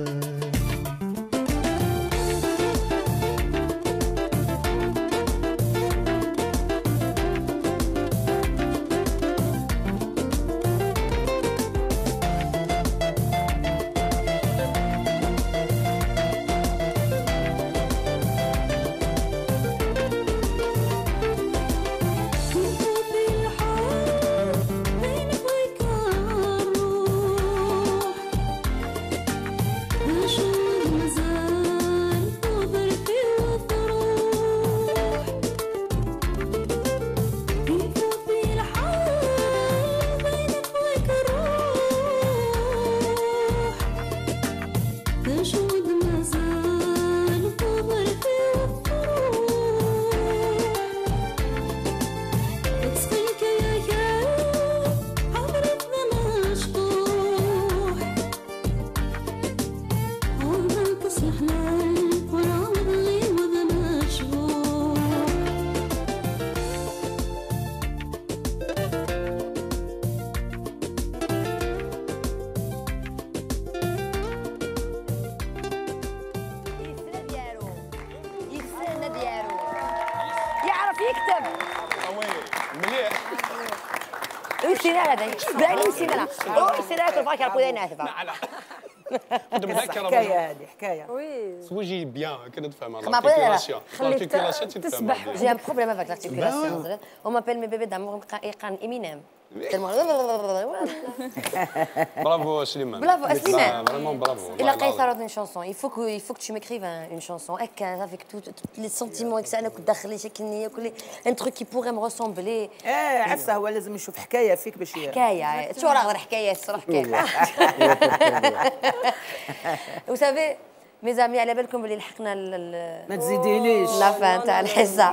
حكايه هذه حكايه سوجي بيان كنت فاهمه l'articulation. l'articulation تتفهم. J'ai un problème avec l'articulation. On m'appelle mes bébés d'amour Iqan Eminem. Bravo Slimane. Bravo Slimane. Vraiment bravo. Il a créé une chanson. Il faut que tu m'écrives une chanson avec tous les sentiments que ça a داخلي شكلني كل un truc qui pourrait me ressembler. عفسه هو لازم يشوف حكايه فيك باش حكايه شو راه غير حكايه صراحه حكايه. Vous savez mes amis على بالكم اللي لحقنا ما تزيديليش لافان تاع الحصه.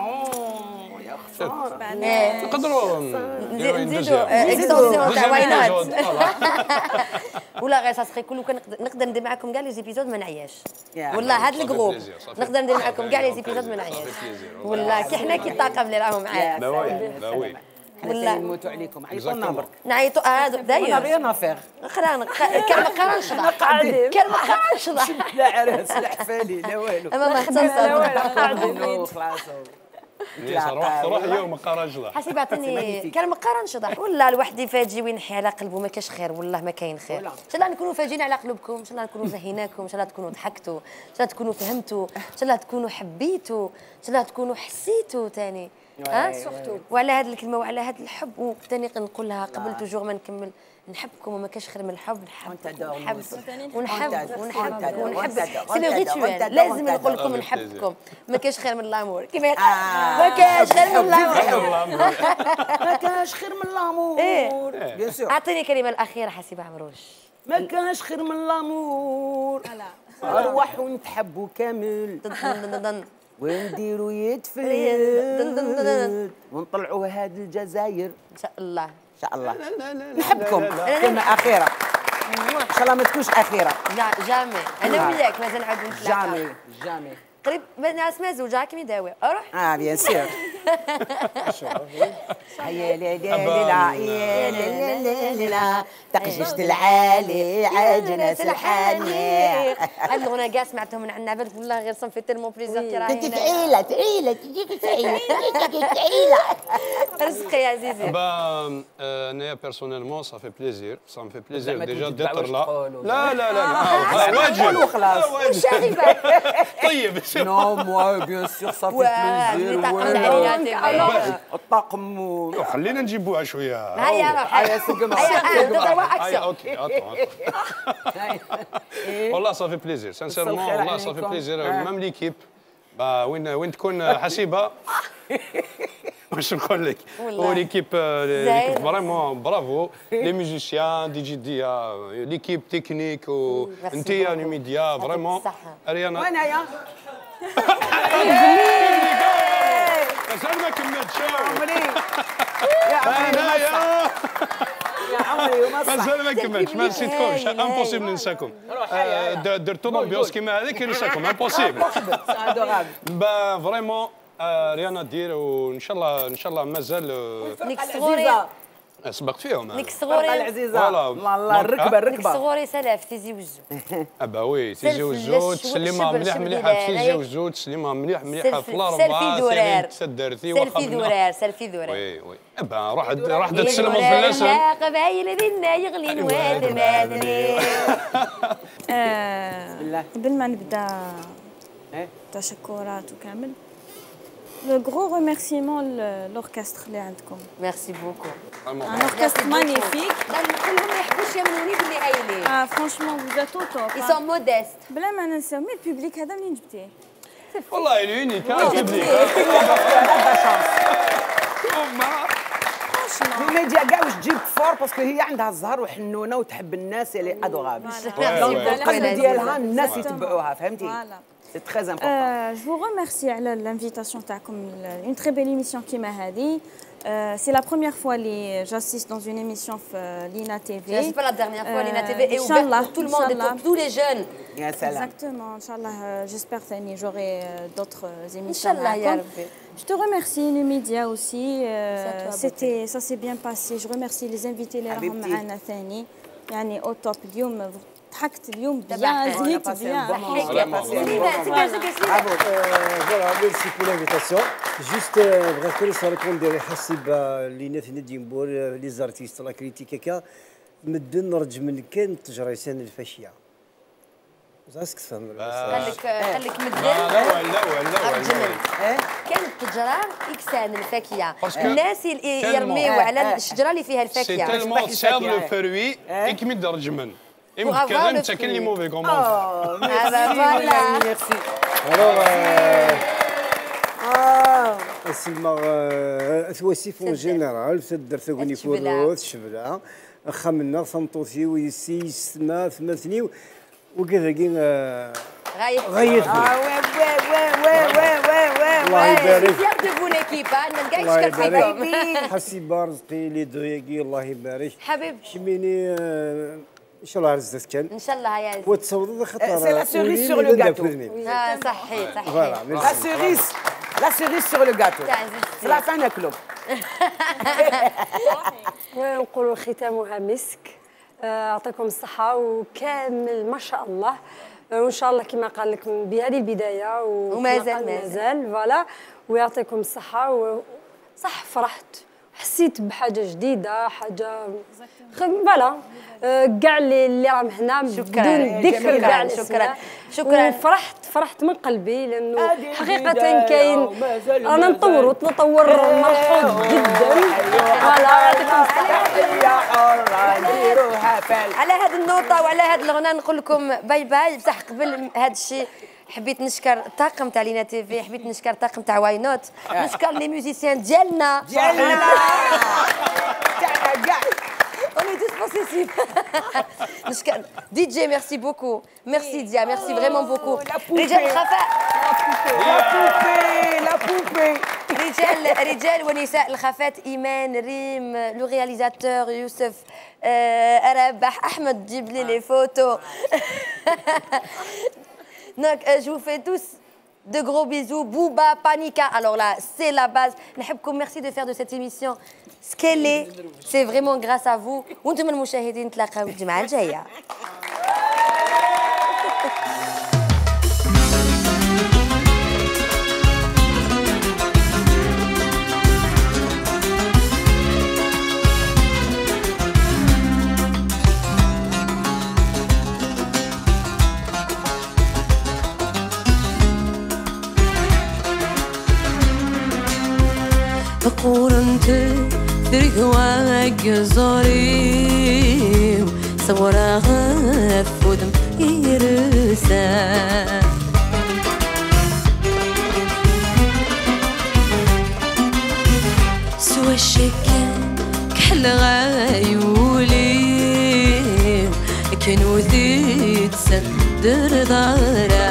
نقدروا نزيدوا تاع واينات ولا غير ساسخي كل كان نقدر ندير معكم كاع لي زيبيزود ما نعياش والله هذا الجروب نقدر ندير معكم كاع لي زيبيزود ما نعياش والله كي حنا كي الطاقم اللي راهم معايا لا وي والله نموتوا عليكم عيطوا لنا برك نعيطوا هذا داير ريان افير كلمه قران كلمه قران شضح لا عرس لا حفالي لا والو اما ما اختصاص خلاص روح يوم قران حسيب عطيني كلمه قران شضح والله الواحد يفاجئ وينحي على قلبه ما كاش خير والله ما كاين خير ان شاء الله نكونوا فاجئين على قلوبكم ان شاء الله نكونوا زهيناكم ان شاء الله تكونوا ضحكتوا ان شاء الله تكونوا فهمتوا ان شاء الله تكونوا حبيتوا ان شاء الله تكونوا حسيتوا ثاني سورتو وعلى هذه الكلمه وعلى هذا الحب وثاني نقولها قبل توجور ما نكمل نحبكم وما كاش خير من الحب نحب ونحب سي لو ريتوال لازم نقول لكم نحبكم ما كاش خير من الامور كيما ما كاش خير من الامور ما كاش خير من الامور بيان سور اعطيني الكلمه الاخيره حسيبه عمروش ما كاش خير من الامور ارواح ونتحبوا كامل ونديروا يتفلت ونطلعوا هاد الجزائر ان شاء الله ان شاء الله نحبكم كلمه اخيره ان شاء الله ما تكونش اخيره لا جامي انا وياك مازال نعاودوا نتلاقاو جامي قريب ناس ما زوجاك يداوي اروح بيان سور هيا لا لا تقششت العالي عجنس الحاني هاد الاغنيه كاع سمعتهم من عندنا بالك والله غير صنفي تيرمون بليزير كي راهي انت ثقيله تجيك ثقيله رزقي يا عزيزي انايا بيرسونيلمون صافي بليزير ديجا ديتر لا واجب خلاص طيب نو موا بيان سور صافي بليزير الطاقم خلينا نجيبوها شويه هيا روح هيا سقم هيا اوكي والله صافي بليزير سانسيرمون والله صافي بليزير ميم ليكيب وين تكون حسيبه واش نقول لك وليكيب فريمون برافو لي ميوزيسيان دي جي ديا ليكيب تكنيك وانت يا نيميديا فريمون ريانا وانايا مازال ما كملتش يا عمري يا عمري مازال ما كملتش ما نسيتكمش امبوسيبل ننساكم درتوا لومبيونس كيما هذيك ننساكم امبوسيبل فريمون ريانا دير وان شاء الله مازال نيك صغوري سبقت فيهم نيك صغوري العزيزه الله الركبه صغوري سلاف تيزي وزو وي تيزي وزو تسليمها مليحه تيزي وزو تسليمها مليحه في الاربعه درار تسدرتي سيلفي درار وي راح تسلموا في الناس قبايل دينا يغلي نواد مادني قبل ما نبدا تشكرات وكامل Le gros remerciement l'orchestre اللي عندكم. Merci beaucoup. Un orchestre magnifique. كلهم ما يحبوش يمنوني باللي هايلين. Franchement vous êtes au top. Ils sont modestes. بلا ما ننساو مي البوبليك هذا منين جبتيه؟ والله اليونيك البوبليك. الميديا كاع واش تجيب فور باسكو هي عندها الزهر وحنونه وتحب الناس اللي ادوغابل. القلب ديالها الناس يتبعوها فهمتي؟ C'est très important. Je vous remercie على l'invitation تاعكم une très belle émission كيما هذه. C'est la première fois que j'assiste dans une émission Lina TV. C'est pas la dernière fois Lina TV est ouverte pour tout le monde et pour tous les jeunes. Exactement. Inch'Allah, j'espère que j'aurai d'autres émissions. Inch'Allah ya Rabbi. Je te remercie les médias aussi. Ça s'est bien passé. Je remercie les invités اللي راهم معنا ثاني. يعني au top اليوم ضحكت اليوم بيان زهيت بيان Voilà, merci pour l'invitation. Juste, vraiment, ça répond de حسب اللي نادي نبور لي زارتيست لا كريتيك هكا مدن نرج من كان تجريسان الفاشيه. زاسك تفهم خليك مدن لا كان التجار يكسان الفاكهه الناس يرميو على الشجره اللي فيها الفاكهه سي تيلمون سير لو فروي يكمل رجمن يمكن انت كاين لي موفي كوموند ميرسي اسمع ثواسيف اون جينيرال تدر ثوني فوروث شبله خمنا صمتوثي ويسي يسمى ثمثني وكذا كين غايب وي الله يبارك الله يبارك حسي بارزقي لي دوياكي الله يبارك حبيب شميني ان شاء الله رزقك كان ان شاء الله يا وتصوض خطر سي لا سيريس سور لو غاتو صحيح فوالا لا سيريس سور لو غاتو لا فان كلوب ونقولوا ختامها مسك يعطيكم الصحة وكامل ما شاء الله وإن شاء الله كما قال لكم بهذه البداية ومازال فوالا ويعطيكم الصحة وصح فرحت حسيت بحاجة جديدة حاجة فوالا كاع اللي راهم هنا بدون ذكر كاع شكرا فرحت من قلبي لانه حقيقه كاين انا نطور ملحوظ جدا على هذه النوطه وعلى هذا الغناء نقول لكم باي باي. بصح قبل هذا الشيء حبيت نشكر الطاقم تاع لينا تي في حبيت نشكر الطاقم تاع واي نوت نشكر لي ميوزيسيان ديالنا كاع On est tous possessifs. DJ, merci beaucoup. Merci Dia, merci vraiment beaucoup. رجال الخفاء. La poupée. رجال ونساء الخفاء إيمان ريم لو réalisateur يوسف أرباح أحمد جيب لي les photos. Donc je vous fais tous de gros bisous. Bouba, Panika. Alors là, c'est la base. Merci de faire de cette émission ce qu'elle est. C'est vraiment grâce à vous. وانتم المشاهدين تلاقاو الجمعة الجاية. قورنت ترقواك زوري صورا غف ودم يرسى سندر دارا